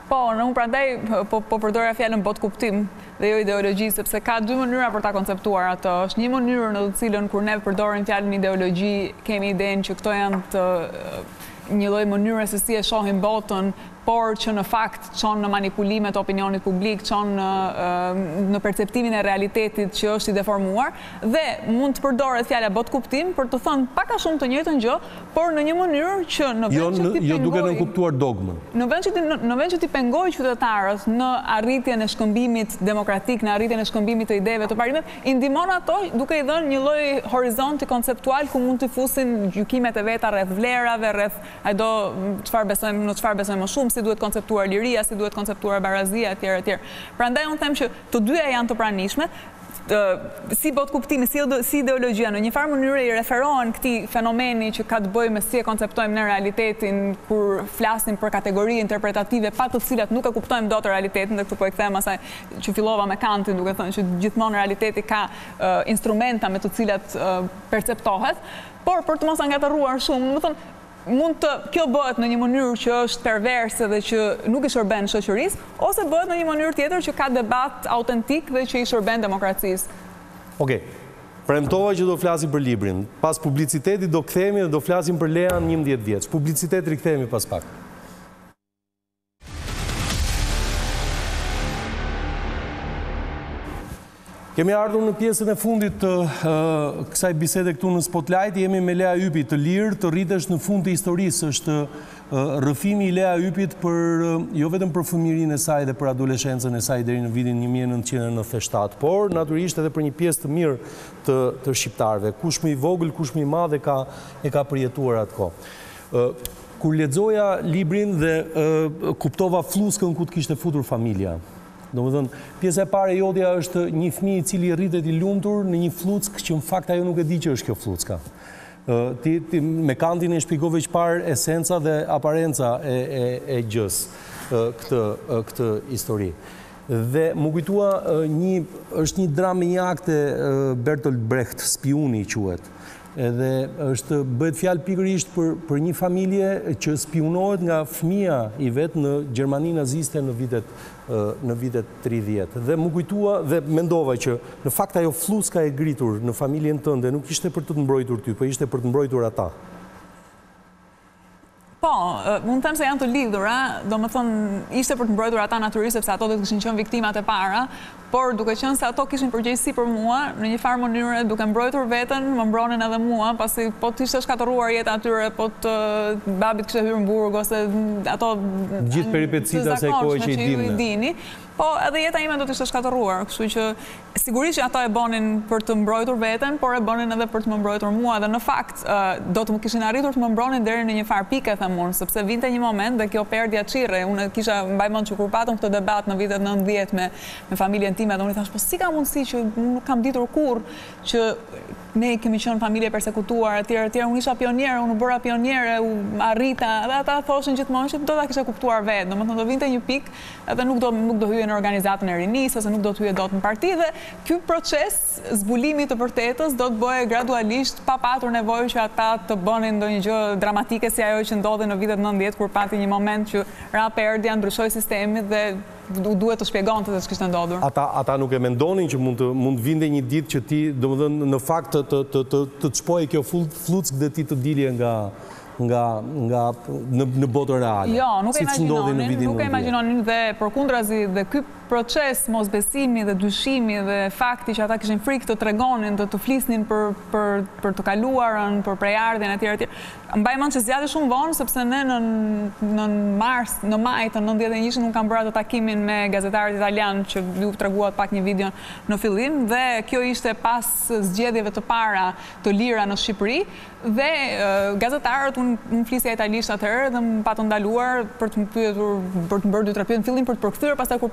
Po, në unë prandaj po, po përdorja fjalën bot kuptim dhe jo ideologji, sepse ka dy mënyra për ta konceptuar ato. Është një mënyrë në të cilën kur ne përdorim fjalën ideologji, kemi idenë që këto janë të një lloj mënyre se si e shohim botën, por që në fakt çon në manipulimet e opinionit publik, çon në, në perceptimin e realitetit që është i deformuar, dhe mund të përdoret fjala bot kuptim për të thënë pak a shumë të njëjtën gjë, por në një mënyrë që në vend jo, që ti jo duke nënkuptuar dogmën. Në vend që ti në vend që ti pengoj qytetarët në arritjen e shkëmbimit demokratik, në arritjen e shkëmbimit të ideve të parimit, i ndihmon ato duke i dhënë një lloj horizonti konceptual ku mund të fusin gjykimet e veta rreth vlerave, rreth ajdo çfarë besojmë, në çfarë besojmë më shumë, si duhet konceptuar liria, si duhet konceptuar barazia, etj, etj. Prandaj unë them që të dyja janë të pranishme, si bot kuptimi, si, si ideologjia, në një farë mënyrë i referohen këtij fenomeni që ka të bëjë me si e konceptojmë në realitetin kur flasim për kategori interpretative pa të cilat nuk e kuptojmë dot realitetin, dhe këtu po e kthem asaj që fillova me Kantin, duke thënë që gjithmonë realiteti ka uh, instrumenta me të cilat uh, perceptohet, por për të mos angatëruar shumë, do të thënë mund të kjo bëhet në një mënyrë që është perverse dhe që nuk i shërben shoqërisë, ose bëhet në një mënyrë tjetër që ka debat autentik dhe që i shërben demokracisë. Okej. Premtova që do flasim për librin. Pas publicitetit do kthehemi dhe do flasim për Lean njëmbëdhjetë vjeç. Publicitet rikthehemi pas pak. Kemi ardhur në pjesën e fundit të uh, kësaj bisede këtu në Spotlight. Jemi me Lea Ypi, të lirë, të rritesh në fund të historisë. Është uh, rrëfimi i Lea Ypit për uh, jo vetëm për fëmijërinë e saj dhe për adoleshencën e saj deri në vitin një mijë e nëntëqind e nëntëdhjetë e shtatë, por natyrisht edhe për një pjesë të mirë të, të shqiptarëve. Kush më i vogël, kush më i madh e ka e ka përjetuar atko. Uh, kur lexoja librin dhe uh, kuptova fluskën ku të kishte futur familja. Domethënë, pjesa e parë e jotja është një fëmijë i cili rritet i lumtur në një fluckë që në fakt ajo nuk e di që është kjo flucka. Uh, ti, ti me Kantin e shpjegove çfarë esenca dhe aparenca e, e, e gjës uh, këtë, uh, këtë histori. Dhe më kujtua uh, një, është një dramë me një akte uh, Bertolt Brecht, Spiuni quhet. Edhe është bëhet fjalë pikërisht për, për një familje që spionohet nga fëmia i vet në Gjermani naziste në vitet në vitet tridhjetë. Dhe më kujtua dhe mendova që në fakt ajo fluska e gritur në familjen tënde nuk ishte për të të mbrojtur ty, por ishte për të mbrojtur ata. Po, mund të them se janë të lidhura, do më thonë, ishte për të mbrojtur ata natyrisht sepse ato do të kishin qenë viktimat e para, por duke qenë se ato kishin përgjegjësi për mua, në një farë mënyre duke mbrojtur veten, më mbronin edhe mua, pasi po të ishte shkatëruar jeta atyre, po të babit kishte hyrë në burg ose ato gjithë peripecitë asaj kohe që i dini. Po edhe jeta ime do të ishte shkatëruar, kështu që sigurisht që ato e bënin për të mbrojtur veten, por e bënin edhe për të më mbrojtur mua, dhe në fakt do të më kishin arritur të më mbronin deri në një farë pike, them unë, sepse vinte një moment dhe kjo perdja çirre, unë kisha mbaj mend që kur patëm këtë debat në vitet nëntëdhjetë me me familjen time, dhe unë i thash, po si ka mundësi që nuk kam ditur kurrë që ne kemi qenë familje persekutuar, etj, etj, unë isha pioniere, unë bëra pioniere, u arrita, dhe ata thoshin gjithmonë që do ta kisha kuptuar vetë, domethënë do vinte një pikë edhe nuk do nuk do hyje në organizatën e rinisë ose nuk do të hyje dot në parti, dhe ky proces zbulimi të vërtetës do të bëhe gradualisht pa patur nevojë që ata të bënin ndonjë gjë dramatike si ajo që ndodhi në vitet nëntëdhjetë kur pati një moment që ra perdja, ndryshoi sistemi dhe duhet të shpjegonte se ç'kishte ndodhur. Ata ata nuk e mendonin që mund të mund vinte një ditë që ti, domethënë, në fakt të të të të të çpojë kjo fluckë dhe ti të dilje nga nga nga në në botën reale. Jo, nuk e imagjinonin, nuk e imagjinonin dhe përkundrazi dhe ky proces mosbesimi dhe dyshimi dhe fakti që ata kishin frikë të tregonin, të të flisnin për për për të kaluarën, për prejardhjen etj etj. Mbaj mend që zgjati shumë vonë sepse ne në në mars, në maj të nëntëdhjetë e njëjtë nuk kam bërë atë takimin me gazetarët italian që ju treguat pak një video në fillim, dhe kjo ishte pas zgjedhjeve të para të lira në Shqipëri, dhe uh, gazetarët unë un flisja italisht atëherë dhe më patën ndaluar për të më pyetur, për të bërë dy tre pyetje në fillim për të përkthyer, pastaj kur panë që unë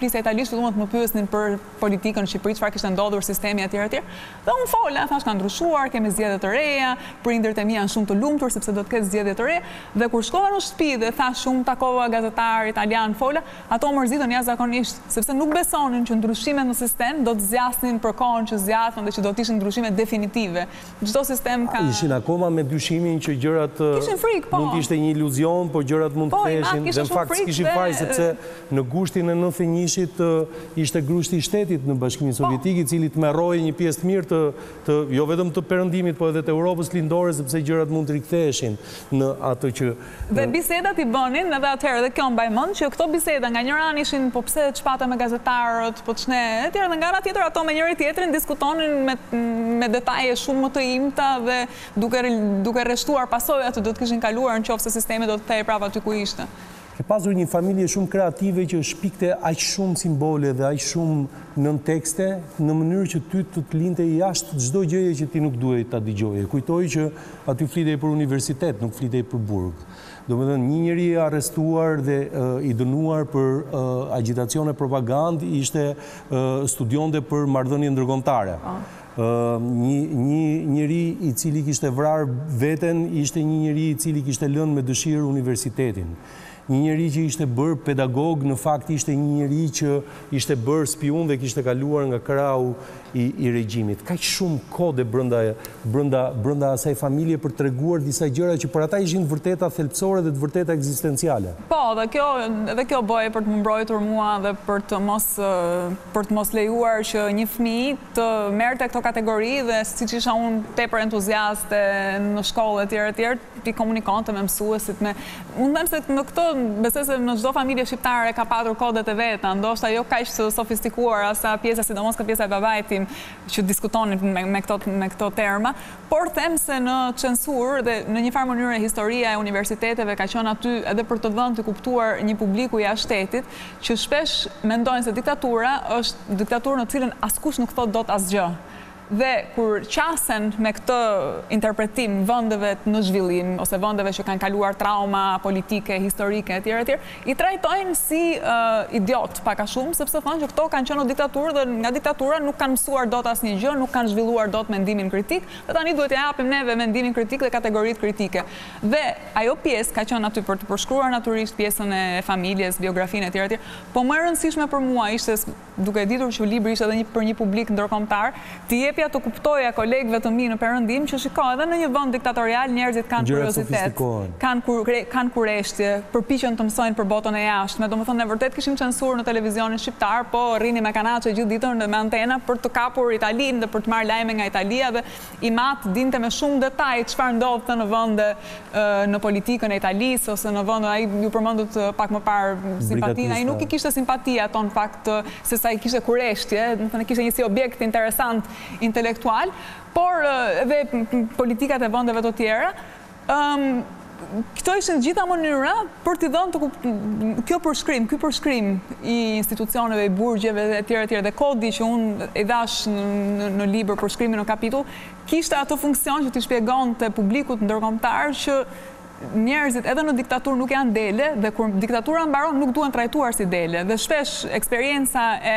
se italisht filluan të më pyesnin për politikën në Shqipëri, çfarë kishte ndodhur sistemi etj etj. Dhe unë fola, thash ka ndryshuar, kemi zgjedhje të reja, prindërit e mi janë shumë të lumtur sepse do të ketë zgjedhje të reja. Dhe kur shkova në shtëpi dhe thash shumë takova gazetar italian fola, ato mërzitën jashtëzakonisht, sepse nuk besonin që ndryshimet në sistem do të zgjasnin për kohën që zgjatën dhe që do të ishin ndryshime definitive. Çdo sistem ka Ishin akoma me dyshimin që gjërat mund të ishte një iluzion, po gjërat mund të theshin, dhe në fakt s'kishin faj sepse në gushtin e nëntëdhjetë e njëit ishte grushti i shtetit në Bashkimin Sovjetik, i cili të merroi një pjesë të mirë të jo vetëm të Perëndimit, po edhe të Europës lindore, sepse gjërat mund të riktheheshin në atë që dhe bisedat i bënin edhe atëherë, dhe kjo mbaj mend që këto biseda nga njëra anë ishin po pse çpata me gazetarët, po ç'ne etj, dhe nga ana tjetër ato me njëri tjetrin diskutonin me me detaje shumë më të imta dhe duke duke rreshtuar pasojat që do të kishin kaluar nëse sistemi do të kthehej prapë aty ku ishte. Ke pasur një familje shumë kreative që shpikte aq shumë simbole dhe aq shumë nën tekste në mënyrë që ty të të linte jashtë çdo gjëje që ti nuk duhej ta dëgjoje. Kujtoj që aty flitej për universitet, nuk flitej për burg. Domethënë një njeri i arrestuar dhe uh, i dënuar për uh, agitacione propagandë ishte uh, studionte për marrëdhënie ndërkombëtare. Uh, një, një njeri i cili kishte vrarë veten ishte një njeri i cili kishte lënë me dëshirë universitetin. Një njeri që ishte bërë pedagog, në fakt ishte një njeri që ishte bërë spiun dhe kishte kaluar nga krau i, i regjimit. Kaq shumë kode brenda, brenda, brenda asaj familje për treguar disa gjëra që për ata ishin të vërteta thelpsore dhe të vërteta ekzistenciale. Po, dhe kjo, dhe kjo bëj për të më mbrojtur mua dhe për të mos, për të mos lejuar që një fëmijë të merrte këto kategori dhe siç isha unë tepër entuziaste në shkollë etj etj, ti komunikonte me mësuesit me unë them se në këtë besoj se në çdo familje shqiptare ka patur kodet e veta, ndoshta jo kaq të sofistikuara sa pjesa, sidomos ka pjesa e babait tim që diskutonin me, me këto me këto terma, por them se në censurë dhe në një farë mënyrë historia e universiteteve ka qenë aty edhe për të dhënë të kuptuar një publiku jashtë shtetit që shpesh mendojnë se diktatura është diktaturë në cilën askush nuk thot dot asgjë. Dhe kur qasen me këtë interpretim vendeve në zhvillim ose vendeve që kanë kaluar trauma politike, historike etj etj, i trajtojnë si uh, idiot pak a shumë, sepse thonë që këto kanë qenë në diktaturë dhe nga diktatura nuk kanë mësuar dot asnjë gjë, nuk kanë zhvilluar dot mendimin kritik, dhe tani duhet t'i japim neve mendimin kritik dhe kategoritë kritike. Dhe ajo pjesë ka qenë aty për të përshkruar natyrisht pjesën e familjes, biografinë etj etj, po më e rëndësishme për mua ishte, duke ditur që libri ishte edhe një, për një publik ndërkombëtar, të jep të kuptoja kolegëve të mi në Perëndim që shikoj edhe në një vend diktatorial njerëzit kanë kuriozitet, kanë kur, kanë kureshtje, përpiqen të mësojnë për botën e jashtme. Domethënë ne vërtet kishim censurë në televizionin shqiptar, po rrini me kanaçe gjithë ditën me antena për të kapur Italinë dhe për të marrë lajme nga Italia dhe i mat dinte me shumë detaj çfarë ndodhte në vende në politikën e Italisë ose në vende ai ju përmendët pak më parë simpatinë, ai nuk i kishte simpati ato në fakt se sa i kishte kureshtje, domethënë kishte një si objekt interesant intelektual, por edhe politikat e vendeve të tjera. Um, Këto ishin gjitha mënyra për t'i dhënë të kjo përshkrim, ky përshkrim i institucioneve, i burgjeve etj etj dhe kodi që unë i dash në, në libër përshkrimin në kapitull, kishte atë funksion që t'i shpjegonte publikut ndërkombëtar që njerëzit edhe në diktaturë nuk janë dele dhe kur diktatura mbaron nuk duhen trajtuar si dele dhe shpesh eksperienca e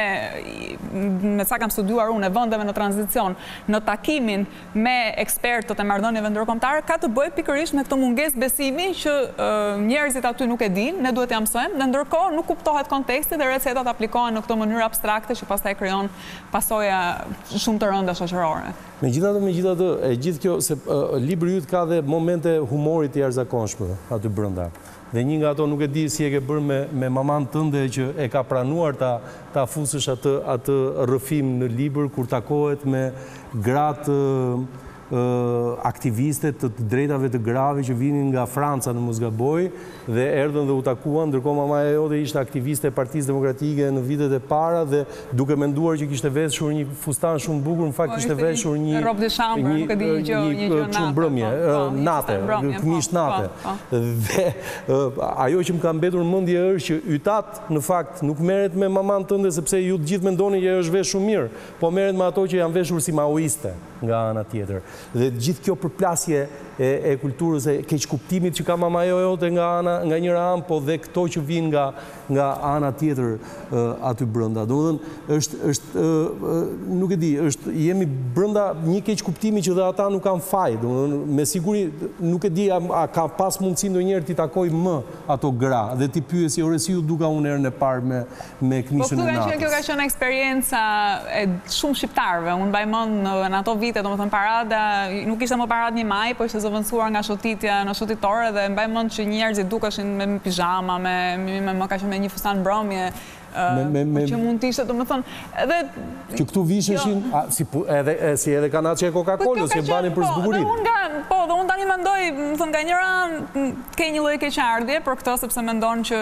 me sa kam studiuar unë e vendeve në tranzicion në takimin me ekspertët e marrëdhënieve ndërkombëtare ka të bëjë pikërisht me këtë mungesë besimi që uh, njerëzit aty nuk e dinë, ne duhet t'ia mësojmë dhe ndërkohë nuk kuptohet konteksti dhe recetat aplikohen në këtë mënyrë abstrakte që pastaj krijon pasoja shumë të rënda shoqërore. Megjithatë, megjithatë, e gjithë kjo se uh, libri yt ka dhe momente humorit të jashtëzakonshme aty brenda. Dhe një nga ato nuk e di si e ke bërë me, me maman tënde që e ka pranuar ta, ta fusësh atë, atë rrëfim në libër kur takohet me gratë uh, uh, aktiviste të, të drejtave të grave që vinin nga Franca në mos gaboj dhe erdhën dhe u takuan, ndërkohë mamaja jote ishte aktiviste e Partisë Demokratike në vitet e para dhe duke menduar që kishte veshur një fustan shumë bukur, në fakt kishte veshur një robe de chambre, nuk e di një gjë, një gjë çumbrëmje, nate, këmishë nate. Dhe ajo që më ka mbetur në mendje është që ytat në fakt nuk merret me maman tënde sepse ju të gjithë mendoni që ajo është veshur mirë, po merret me ato që janë veshur si maoiste. nga ana tjetër. Dhe gjithë kjo përplasje e, e kulturës e keqkuptimit që ka mama jote nga ana nga njëra anë, po dhe këto që vijnë nga nga ana tjetër uh, aty brenda. Domethënë është është uh, nuk e di, është jemi brenda një keqkuptimi që dhe ata nuk kanë faj. Domethënë me siguri nuk e di a, a ka pas mundësi ndonjëherë ti takoj më ato gra dhe ti pyesi ore si u duka unë herën e parë me me këmishën e natës. Po kjo ka qenë eksperjenca e shumë shqiptarëve. Unë mbaj mend në ato vite, domethënë parada, nuk ishte më paradë një maj, po ishte zëvendësuar nga shotitja në shotitore dhe mbaj mend që njerëzit dukeshin me pijama, me me më ka qenë me një fustan mbrëmje. Që mund të ishte, domethënë, edhe që këtu visheshin si edhe si edhe kanaçe e Coca-Colës që banin për zbukurinë. Po, dhe unë tani mendoj, më thënë, nga njëra anë ke një lloj keqardhje për këtë sepse mendon që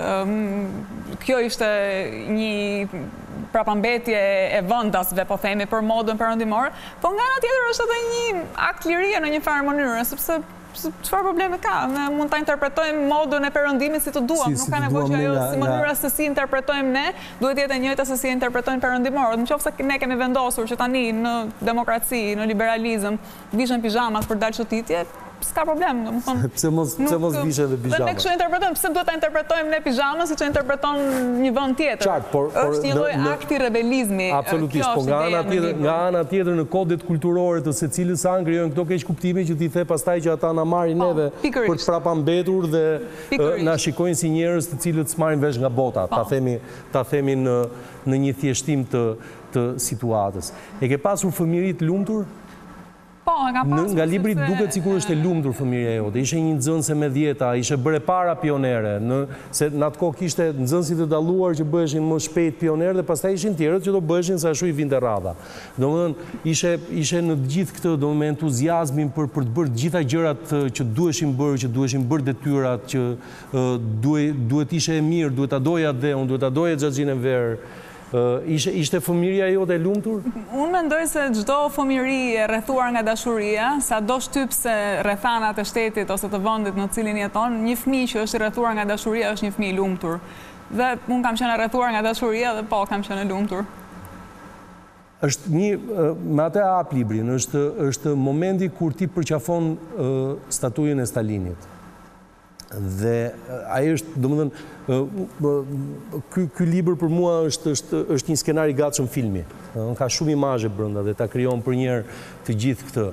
kjo ishte një prapambetje e vendasve, po themi, për modën perëndimore, po nga ana tjetër është edhe një akt lirie në një farë mënyrë, sepse çfarë probleme ka? Ne mund ta interpretojmë modën e perëndimit si të duam, nuk ka nevojë që ajo si mënyra se si interpretojmë ne, duhet jetë e njëjta se si interpretojnë perëndimorët. Nëse ne kemi vendosur që tani në demokraci, në liberalizëm, vishën pijamat për dalë çotitje, s'ka problem, domethënë. Pse mos pse mos vishë edhe pijama? Ne kështu interpretojmë, pse duhet ta interpretojmë ne pijamën siç e interpreton një vend tjetër? Qartë, por është një lloj akti rebelizmi. Absolutisht, po nga ana tjetër, nga ana tjetër në kodet kulturore të secilës anë krijojnë këto keqkuptime që ti the pastaj që ata na marrin neve për të prapambetur dhe na shikojnë si njerëz të cilët s'marrin vesh nga bota, ta themi ta themi në në një thjeshtim të të situatës. E ke pasur fëmijëri të lumtur? Po, nga pasur. Nga libri duket sikur është e lumtur fëmijëria jote. Ishte një nxënëse me dhjeta, ishte bërë para pionere, në se në atë kohë kishte nxënësit të dalluar që bëheshin më shpejt pionerë dhe pastaj ishin tjerët që do bëheshin sa ashtu i vinte radha. Domethënë ishte ishte në të gjithë këtë domethënë entuziazmin për për të bërë të gjitha gjërat që duheshin bërë, që duheshin bërë detyrat, që duhet duhet ishte e mirë, duhet ta doja dhe unë duhet ta doja xhaxhin e verë. Ishte, ishte fëmijëria jote e lumtur? Unë mendoj se çdo fëmijëri e rrethuar nga dashuria, sado shtypse rrethanat e shtetit ose të vendit në cilin jeton, një fëmijë që është i rrethuar nga dashuria është një fëmijë i lumtur. Dhe unë kam qenë e rrethuar nga dashuria dhe po kam qenë e lumtur. Është një me atë hap librin, është është momenti kur ti përqafon statujen e Stalinit. Dhe ai është, domethënë, ky ky libër për mua është është është një skenar i gatshëm filmi. Ka shumë imazhe brenda dhe ta krijon për një herë të gjithë këtë.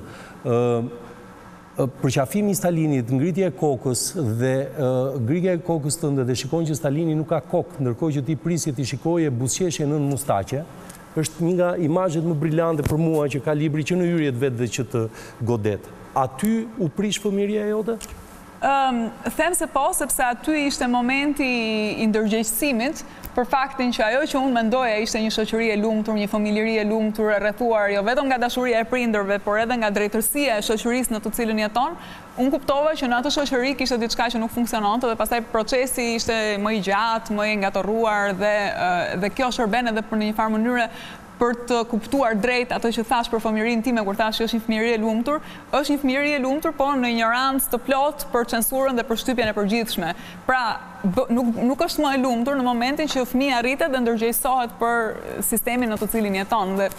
Ë përqafimi i Stalinit, ngritja e kokës dhe ngritja e kokës tënde dhe shikon që Stalini nuk ka kokë, ndërkohë që ti prisje ti shikoje buzëqeshje nën mustaqe, është një nga imazhet më brillante për mua që ka libri që në hyrjet vetë dhe që të godet. Aty u prish fëmijëria jote? Um, them se po, sepse aty ishte momenti i ndërgjegjësimit për faktin që ajo që unë mendoja ishte një shoqëri e lumtur, një familëri e lumtur, e rrethuar jo vetëm nga dashuria e prindërve, por edhe nga drejtësia e shoqërisë në të cilën jeton, unë kuptova që në atë shoqëri kishte diçka që nuk funksiononte dhe pastaj procesi ishte më i gjatë, më i ngatorruar dhe dhe kjo shërben edhe për në një farë mënyrë për të kuptuar drejt ato që thash për fëmijërinë time kur thash që është një fëmijëri e lumtur, është një fëmijëri e lumtur, po në ignorancë të plot për censurën dhe për shtypjen e përgjithshme. Pra, nuk nuk është më e lumtur në momentin që fëmia arritet dhe ndërgjegjësohet për sistemin në të cilin jeton. Dhe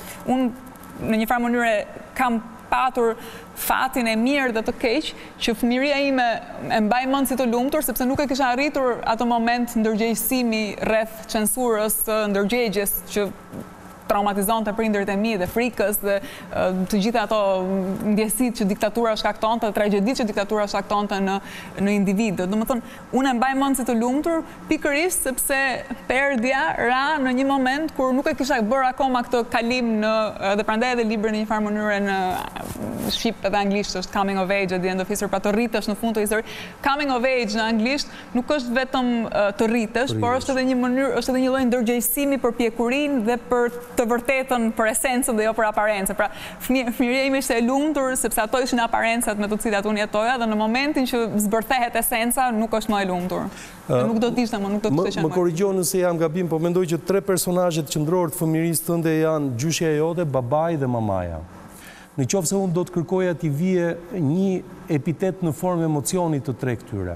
unë në një farë mënyrë kam patur fatin e mirë dhe të keq që fëmijëria ime e mbaj mend si të lumtur sepse nuk e kisha arritur atë moment ndërgjegjësimi rreth censurës, ndërgjegjes që traumatizonte prindërit e mi dhe frikës dhe të gjitha ato ndjesitë që diktatura shkaktonte, tragjeditë që diktatura shkaktonte në në individ. Domethënë, unë e mbaj mend si të lumtur pikërisht sepse perdja ra në një moment kur nuk e kisha bërë akoma këtë kalim në dhe prandaj edhe libri në një farë mënyrë në shqip edhe anglisht është coming of age at the end of history, pra të rritesh në fund të historisë. Coming of age në anglisht nuk është vetëm të rritesh, por është edhe një mënyrë, është edhe një lloj ndërgjegjësimi për pjekurinë dhe për të vërtetën për esencën dhe jo për aparencën. Pra, fëmijëria ime ishte e lumtur sepse ato ishin aparencat me të cilat unë jetoja dhe në momentin që zbërthehet esenca nuk është më e lumtur. Uh, nuk do të ishte më, nuk do të ishte më. Më korrigjo nëse jam gabim, po mendoj që tre personazhet qendror të fëmijërisë tënde janë gjyshja jote, babai dhe mamaja. Në qoftë se unë do të kërkoja t'i vije një epitet në formë emocioni të tre këtyre,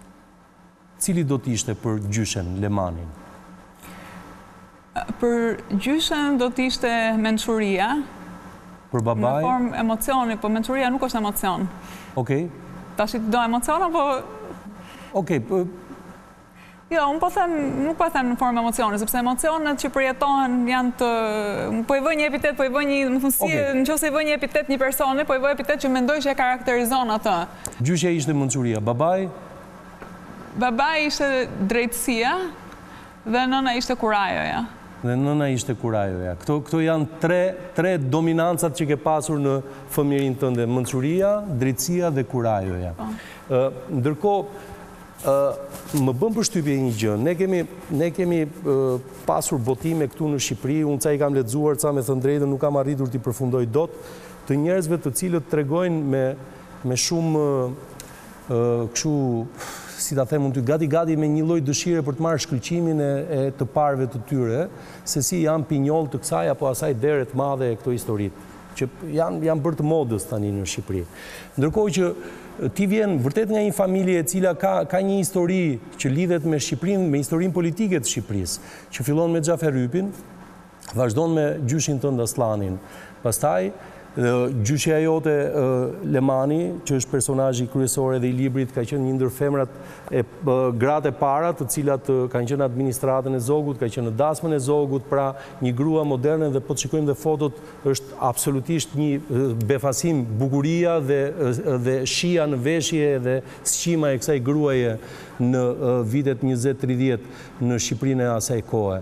cili do t'ishte për gjyshen Lemanin? Për gjyshen do t'ishte mençuria, Për babaj? Në formë emocioni, po mençuria nuk është emocion. Okej. Tash do emocion apo... Okej. Jo, unë po them, nuk po them në formë emocioni, sepse emocionet që përjetohen janë të... Po i vë një epitet, po i vë një... Më thënë si, në qoftë se i vë një epitet një personi, po i vë epitet që mendoj që e karakterizon atë. Gjyqja ishte mençuria. Babaj? Babaj ishte drejtësia dhe nëna ishte kurajoja. Dhe nëna ishte kurajoja. Këto, këto janë tre, tre dominancat që ke pasur në fëmirin tënde. Mençuria, drejtësia dhe kurajoja. Uh, ndërkohë, uh, më bën përshtypje një gjë. Ne kemi, ne kemi uh, pasur botime këtu në Shqipëri, unë ca i kam lexuar, ca me thënë drejtën, nuk kam arritur t'i përfundoj dot, të njerëzve të cilët tregojnë me, me shumë uh, kështu... si ta them unë ty, gati-gati me një lloj dëshire për të marrë shkëlqimin e, e të parëve të tyre, se si janë pinjoll të kësaj apo asaj dere të madhe e këto historitë, që janë, janë bërë të modës tani në Shqipëri. Ndërkohë që ti vjen vërtet nga një familje e cila ka, ka një histori që lidhet me Shqipërinë, me historinë politike të Shqipërisë, që fillon me Xhafer Hypin, vazhdon me gjyshin tënd Aslanin. Pastaj gjyshja jote Lemani, që është personazhi kryesor edhe i librit, ka qenë një ndër femrat e gratë e para, të cilat kanë qenë në administratën e Zogut, ka qenë në dasmën e Zogut, pra një grua moderne, dhe po të shikojmë dhe fotot, është absolutisht një befasim, bukuria dhe, dhe shija në veshje dhe sqima e kësaj gruaje në vitet njëzet tridhjetë në Shqipërinë e asaj kohe.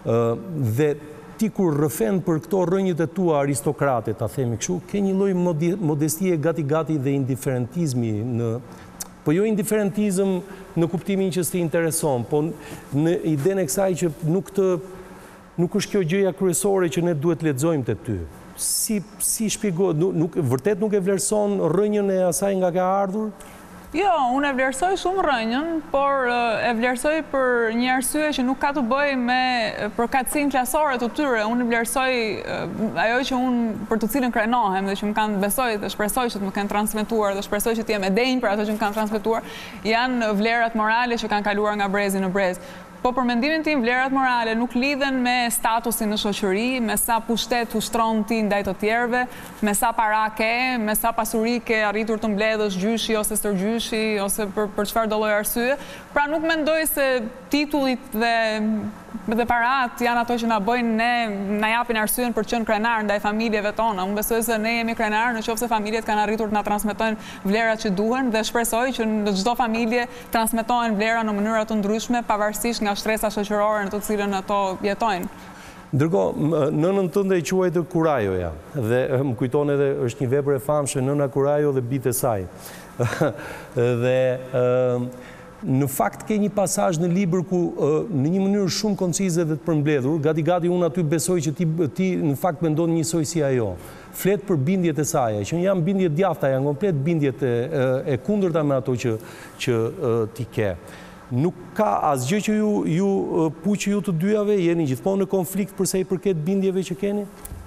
Dhe ti kur rëfen për këto rënjët e tua aristokrate, ta themi kështu, ke një lloj modestie gati-gati dhe indiferentizmi në... Po jo indiferentizm në kuptimin që s'ti intereson, po në idenë e kësaj që nuk të... nuk është kjo gjëja kryesore që ne duhet lexojmë te ty. Si, si shpjego, nuk, vërtet nuk e vlerëson rënjën e asaj nga ka ardhur? Jo, unë e vlerësoj shumë rënjën, por e vlerësoj për një arsye që nuk ka të bëj me përkatësinë klasore të tyre. Unë e vlerësoj ajo që unë për të cilën krenohem dhe që më kanë besoj dhe shpresoj që të më kanë transmetuar dhe shpresoj që të jem e denjë për ato që më kanë transmetuar, janë vlerat morale që kanë kaluar nga brezi në brez. Po për mendimin tim, vlerat morale nuk lidhen me statusin në shoqëri, me sa pushtet ushtron ti ndaj të tjerëve, me sa para ke, me sa pasuri ke arritur të mbledhësh gjyshi ose stërgjyshi, ose për, për çfarë do lloj arsye. Pra nuk mendoj se titullit dhe, dhe parat janë ato që na bëjnë ne, na japin arsyen për të qenë krenar ndaj familjeve tona. Unë besoj se ne jemi krenar në qoftë se familjet kanë arritur të na transmetojnë vlerat që duhen, dhe shpresoj që në çdo familje transmetohen vlera në mënyra të ndryshme pavarësisht nga shtresa shoqërore në të cilën ato jetojnë. Ndërkohë, nënën tënde i quajtë Kurajoja, dhe më kujton edhe është një vepër e famshme, nëna Kurajo dhe bitë e saj. Dhe në fakt ke një pasazh në libër ku në një mënyrë shumë koncize dhe të përmbledhur, gati-gati unë aty besoj që ti, ti në fakt mendon njësoj si ajo. Flet për bindjet e saj, që janë bindjet djathta, janë komplet bindjet e, e kundërta me ato që, që ti ke. Nuk ka asgjë që ju, ju puqë ju të dyjave, jeni gjithmonë në konflikt përsa i përket bindjeve që keni?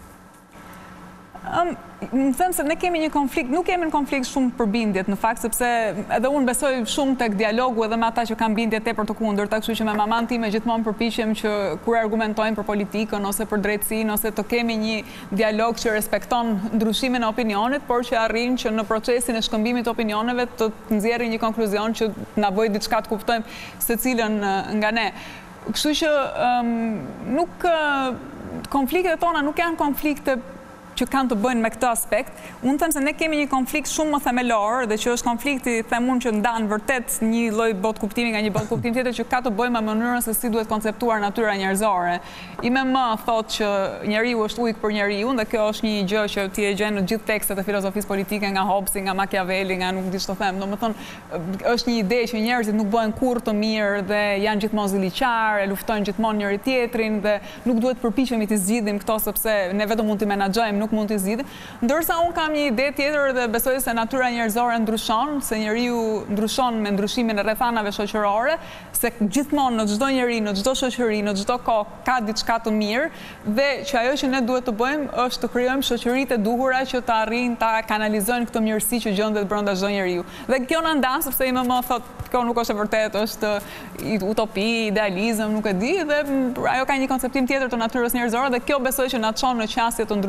Um, më them se ne kemi një konflikt, nuk kemi në konflikt shumë për bindjet në fakt, sepse edhe unë besoj shumë tek dialogu edhe me ata që kanë bindje tepër të kundërta, kështu që me maman time gjithmonë përpiqem që kur argumentojmë për politikën ose për drejtësinë ose të kemi një dialog që respekton ndryshimin e opinionit, por që arrin që në procesin e shkëmbimit të opinioneve të nxjerrë një konkluzion që na bëj diçka të kuptojmë secilën nga ne. Kështu që um, nuk konfliktet tona nuk janë konflikte që kanë të bëjnë me këtë aspekt. Unë them se ne kemi një konflikt shumë më themelor, dhe që është konflikti, them unë, që ndan vërtet një lloj botë kuptimi nga një botë kuptimi tjetër, që ka të bëjë me mënyrën se si duhet konceptuar natyra njerëzore. I me më thotë që njeriu është ujk për njeriu, dhe kjo është një gjë që ti e gjen në gjithë tekstet e filozofisë politike, nga Hobbesi, nga Machiavelli, nga nuk di ç'të them. Domethënë, është një ide që njerëzit nuk bëhen kurrë të mirë dhe janë gjithmonë ziliqar, e luftojnë gjithmonë njëri tjetrin dhe nuk duhet përpiqemi të zgjidhim këto sepse ne vetëm mund t'i menaxhojmë, nuk mund t'i zgjidhim. Ndërsa unë kam një ide tjetër dhe besoj se natyra njerëzore ndryshon, se njeriu ndryshon me ndryshimin e rrethanave shoqërore, se gjithmonë në çdo njeri, në çdo shoqëri, në çdo kohë ka diçka të mirë, dhe që ajo që ne duhet të bëjmë është të krijojmë shoqëritë e duhura që të arrijnë ta kanalizojnë këtë mirësi që gjendet brenda çdo njeriu. Dhe kjo na ndan sepse i më më thotë kjo nuk është e vërtetë, është utopi, idealizëm, nuk e di, dhe ajo ka një konceptim tjetër të natyrës njerëzore, dhe kjo besoj që na çon në qasje të ndryshme politike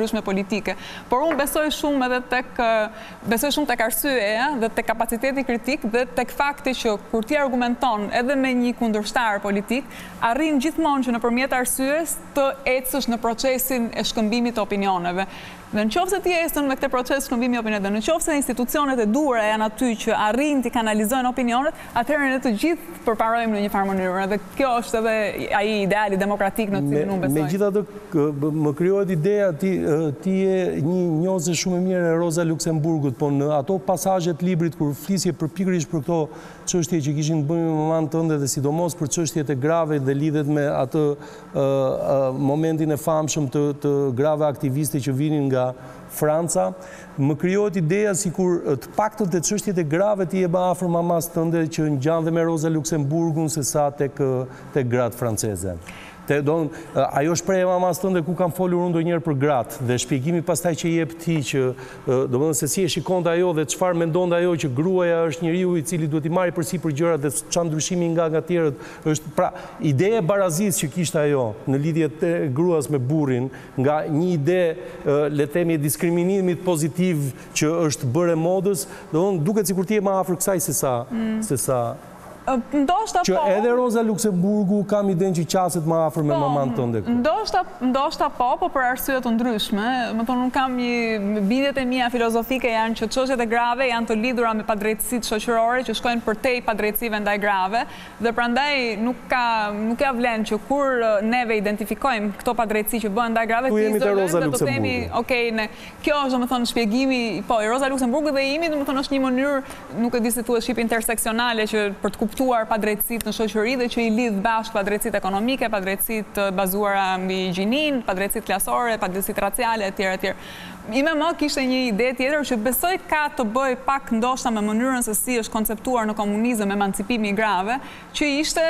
politike. Por unë besoj shumë edhe tek besoj shumë tek arsyeja dhe tek kapaciteti kritik dhe tek fakti që kur ti argumenton edhe me një kundërshtar politik, arrin gjithmonë që nëpërmjet arsyes të ecësh në procesin e shkëmbimit të opinioneve. Dhe në qofë se ti esën me këte proces shkëmbimi opinionet, dhe në qofë se institucionet e duhura janë aty që arrin të kanalizojnë opinionet, atëherë ne të gjithë përparojmë në një farë mënyrë. Dhe kjo është edhe ai ideali demokratik në cilin unë besoj. Megjithatë, më krijohet ideja, ti, ti je një njohëse shumë e mirë e Rosa Luxemburgut, po në ato pasazhet librit kur flisje për pikërisht për këto çështje që kishin të bëjnë me mamën tënde dhe sidomos për çështjet e grave dhe lidhet me atë uh, uh, momentin e famshëm të, të grave aktiviste që vinin nga Franca, më krijohet ideja sikur të paktën te çështjet e grave ti je më afër mamas tënde që ngjan dhe me Rosa Luxemburgun se sa tek tek gratë franceze. Te, don, ajo shprehje mamas tënde ku kam folur unë ndonjëherë për gratë dhe shpjegimi pastaj që jep ti që domethënë se si e shikonte ajo dhe çfarë mendonte ajo që gruaja është njeriu i cili duhet i marrë përsipër gjërat dhe çfarë ndryshimi nga nga tjerët është pra ideja e barazisë që kishte ajo në lidhje të gruas me burrin nga një ide le të themi e diskriminimit pozitiv që është bërë modës, domethënë duket sikur ti je më afër kësaj se sa mm. se sa Ndoshta që po. edhe Rosa Luxemburgu kam idenë që qaset më afër me maman tënde këtu. Ndoshta, ndoshta po, po për arsye të ndryshme. Më thonë, unë kam një bindjet e mia filozofike janë që çështjet e grave janë të lidhura me padrejtësitë shoqërore që shkojnë përtej padrejtësive ndaj grave dhe prandaj nuk ka nuk ka vlen që kur neve identifikojmë këto padrejtësi që bëhen ndaj grave, tu jemi te Rosa Luxemburgu. Themi, okay, ne, kjo është domethënë shpjegimi, po, i Rosa Luxemburgu dhe imi domethënë është një mënyrë, nuk e di si thuhet shqip interseksionale që për të kuptuar padrejtësitë në shoqëri dhe që i lidh bashkë padrejtësitë ekonomike, padrejtësitë bazuara mbi gjinin, padrejtësitë klasore, padrejtësitë raciale etj etj. I me më kishte një ide tjetër që besoj ka të bëj pak ndoshta me mënyrën se si është konceptuar në komunizëm emancipimi i grave, që ishte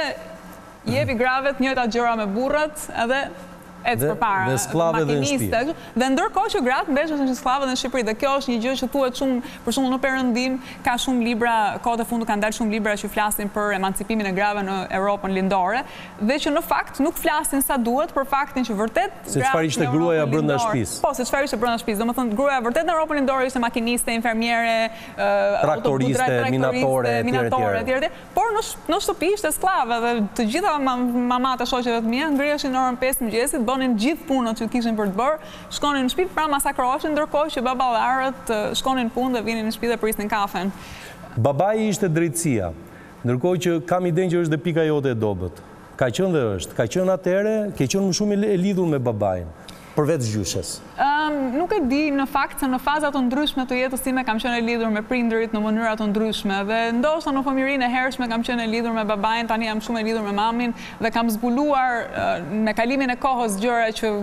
jepi gravet njëjta gjëra me burrat edhe ecë përpara, dhe skllave dhe në shtëpi. Dhe ndërkohë që gratë mbeshin si skllave dhe në Shqipëri. Dhe kjo është një gjë që thuhet shumë, për shembull në Perëndim ka shumë libra, kohët e fundit kanë dalë shumë libra që flasin për emancipimin e grave në Europën lindore, dhe që në fakt nuk flasin sa duhet për faktin që vërtet se çfarë ishte gruaja brenda shtëpisë. Po, se çfarë ishte brenda shtëpisë. Domethënë gruaja vërtet në Europën lindore ishte makiniste, infermiere, traktoriste, minatore, minatore etj. Por në në shtëpi ishte skllave dhe të gjitha mamat e shoqeve të mia ngriheshin në orën pesë mëngjesit, bënin gjithë punët që kishin për të bërë, shkonin në shtëpi, pra masakroheshin, ndërkohë që baballarët shkonin punë dhe vinin në shtëpi dhe prisnin kafen. Babai ishte drejtësia, ndërkohë që kam idenë që është dhe pika jote e dobët. Ka qenë dhe është. Ka qenë atëherë, ke qenë më shumë e lidhur me babain, përveç gjyshes. Um, nuk e di në fakt se në fazat të ndryshme të jetës time kam qenë e lidhur me prindërit në mënyra të ndryshme dhe ndoshta në fëmijërinë e hershme kam qenë e lidhur me babain, tani jam shumë e lidhur me mamin dhe kam zbuluar uh, me kalimin e kohës gjëra që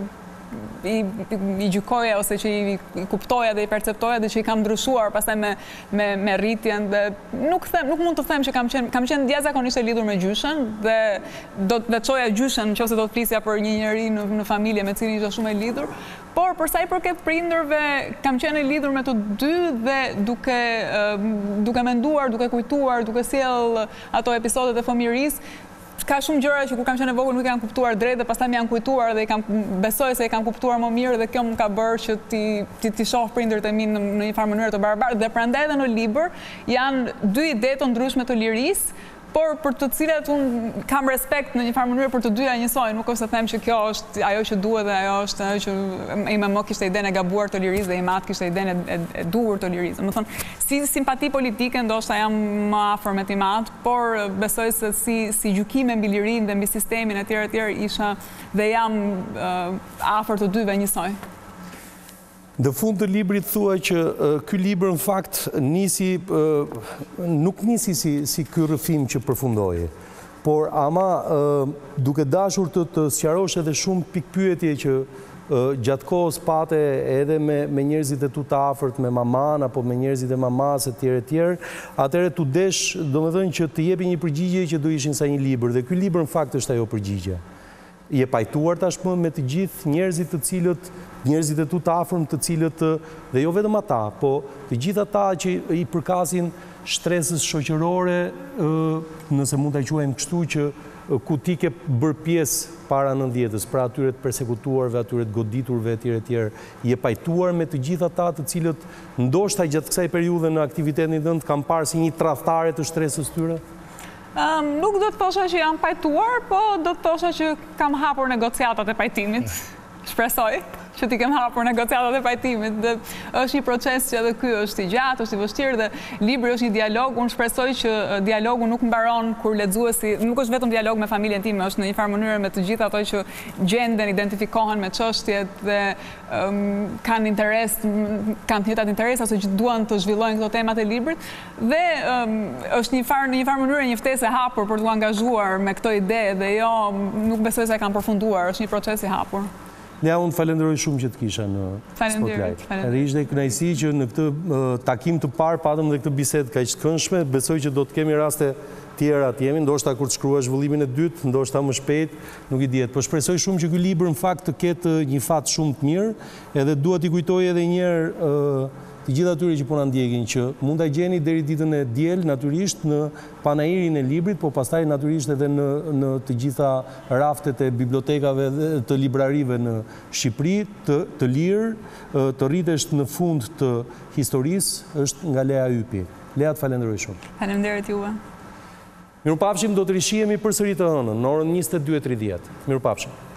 i, i, i gjykoja ose që i, i kuptoja dhe i perceptoja dhe që i kam ndryshuar pastaj me, me, me rritjen dhe nuk, them, nuk mund të them që kam qenë, kam qenë jashtëzakonisht e lidhur me gjyshen dhe do të çoja gjyshen nëse do të flisja për një njeri në, në familje me cilin isha shumë e lidhur, por për sa i përket prindërve kam qenë e lidhur me të dy dhe duke, uh, duke menduar, duke kujtuar, duke sjell ato episodet e fëmijërisë. Ka shumë gjëra që kur kam qenë e vogël nuk i kam kuptuar drejt dhe pastaj më janë kujtuar dhe i kam besoj se i kam kuptuar më mirë dhe kjo më ka bërë që ti ti, ti shoh prindërit e mi në, në një farë mënyrë të barabartë dhe prandaj edhe në libër janë dy ide të ndryshme të lirisë, por për të cilat unë kam respekt në një farë mënyrë për të dyja njësoj, nuk është të them që kjo është ajo që duhet dhe ajo është ajo që i me më kishte idenë e gabuar të lirisë dhe i mat kishte idenë e, e, e duhur të lirisë. Më thonë, si simpati politike ndoshta jam më afër me timat, por besoj se si, si gjykime mbi lirinë dhe mbi sistemin e tjerë e tjerë isha dhe jam uh, afër të dyve njësoj. Në fund të librit thua që uh, ky libër në fakt nisi, uh, nuk nisi si, si ky rrëfim që përfundoi, por ama uh, duke dashur të, të sqarosh edhe shumë pikpyetje që uh, gjatë kohës pate edhe me, me njerëzit e tu të afërt, me maman apo me njerëzit e mamas e tjerë e tjerë, atëherë tu desh domethënë që të jepi një përgjigje që do ishin sa një libër dhe ky libër në fakt është ajo përgjigje. Je pajtuar tashmë me të gjithë njerëzit të cilët, njerëzit e tu të afërm të cilët, dhe jo vetëm ata, po të gjithë ata që i përkasin shtresës shoqërore, nëse mund ta quajmë kështu, që ku ti ke bërë pjesë para nëntëdhjetës, pra atyre të persekutuarve, atyre të goditurve, etj etj, je pajtuar me të gjithë ata të cilët ndoshta gjatë kësaj periudhe në aktivitetin tënd kanë parë si një tradhtare të shtresës tyre? Um, nuk do të thosha që jam pajtuar, po do të thosha që kam hapur negociatat e pajtimit. Shpresoj që ti kem hapur negociatat e pajtimit. Dhe është një proces që edhe ky është i gjatë, është i vështirë dhe libri është një dialog. Unë shpresoj që dialogu nuk mbaron kur lexuesi, nuk është vetëm dialog me familjen time, është në një farë mënyrë me të gjithë ato që gjenden, identifikohen me çështjet dhe um, kanë interes, kanë të njëjtat interesa ose që duan të zhvillojnë këto temat e librit. Dhe um, është një farë në një farë mënyrë një ftesë e hapur për t'u angazhuar me këtë ide dhe jo nuk besoj se e kanë përfunduar, është një proces i hapur. Lea, unë falenderoj shumë që të kisha në Spotlight. Edhe ishte kënaqësi që në këtë uh, takim të parë patëm dhe këtë bisedë kaq të këndshme, besoj që do të kemi raste tjera të jemi, ndoshta kur të shkruash vëllimin e dytë, ndoshta më shpejt, nuk i dihet. Po shpresoj shumë që ky libër në fakt të ketë një fat shumë të mirë, edhe dua t'i kujtoj edhe një herë uh, të gjithë atyre që po na ndjekin që mund ta gjeni deri ditën e diel natyrisht në panairin e librit, po pastaj natyrisht edhe në në të gjitha raftet e bibliotekave dhe të librarive në Shqipëri, të të lirë, të rritesh në fund të historisë është nga Lea Ypi. Lea, të falenderoj shumë. Faleminderit juve. Mirupafshim, do të rishihemi përsëri të hënën në orën njëzet e dy e tridhjetë. Mirupafshim.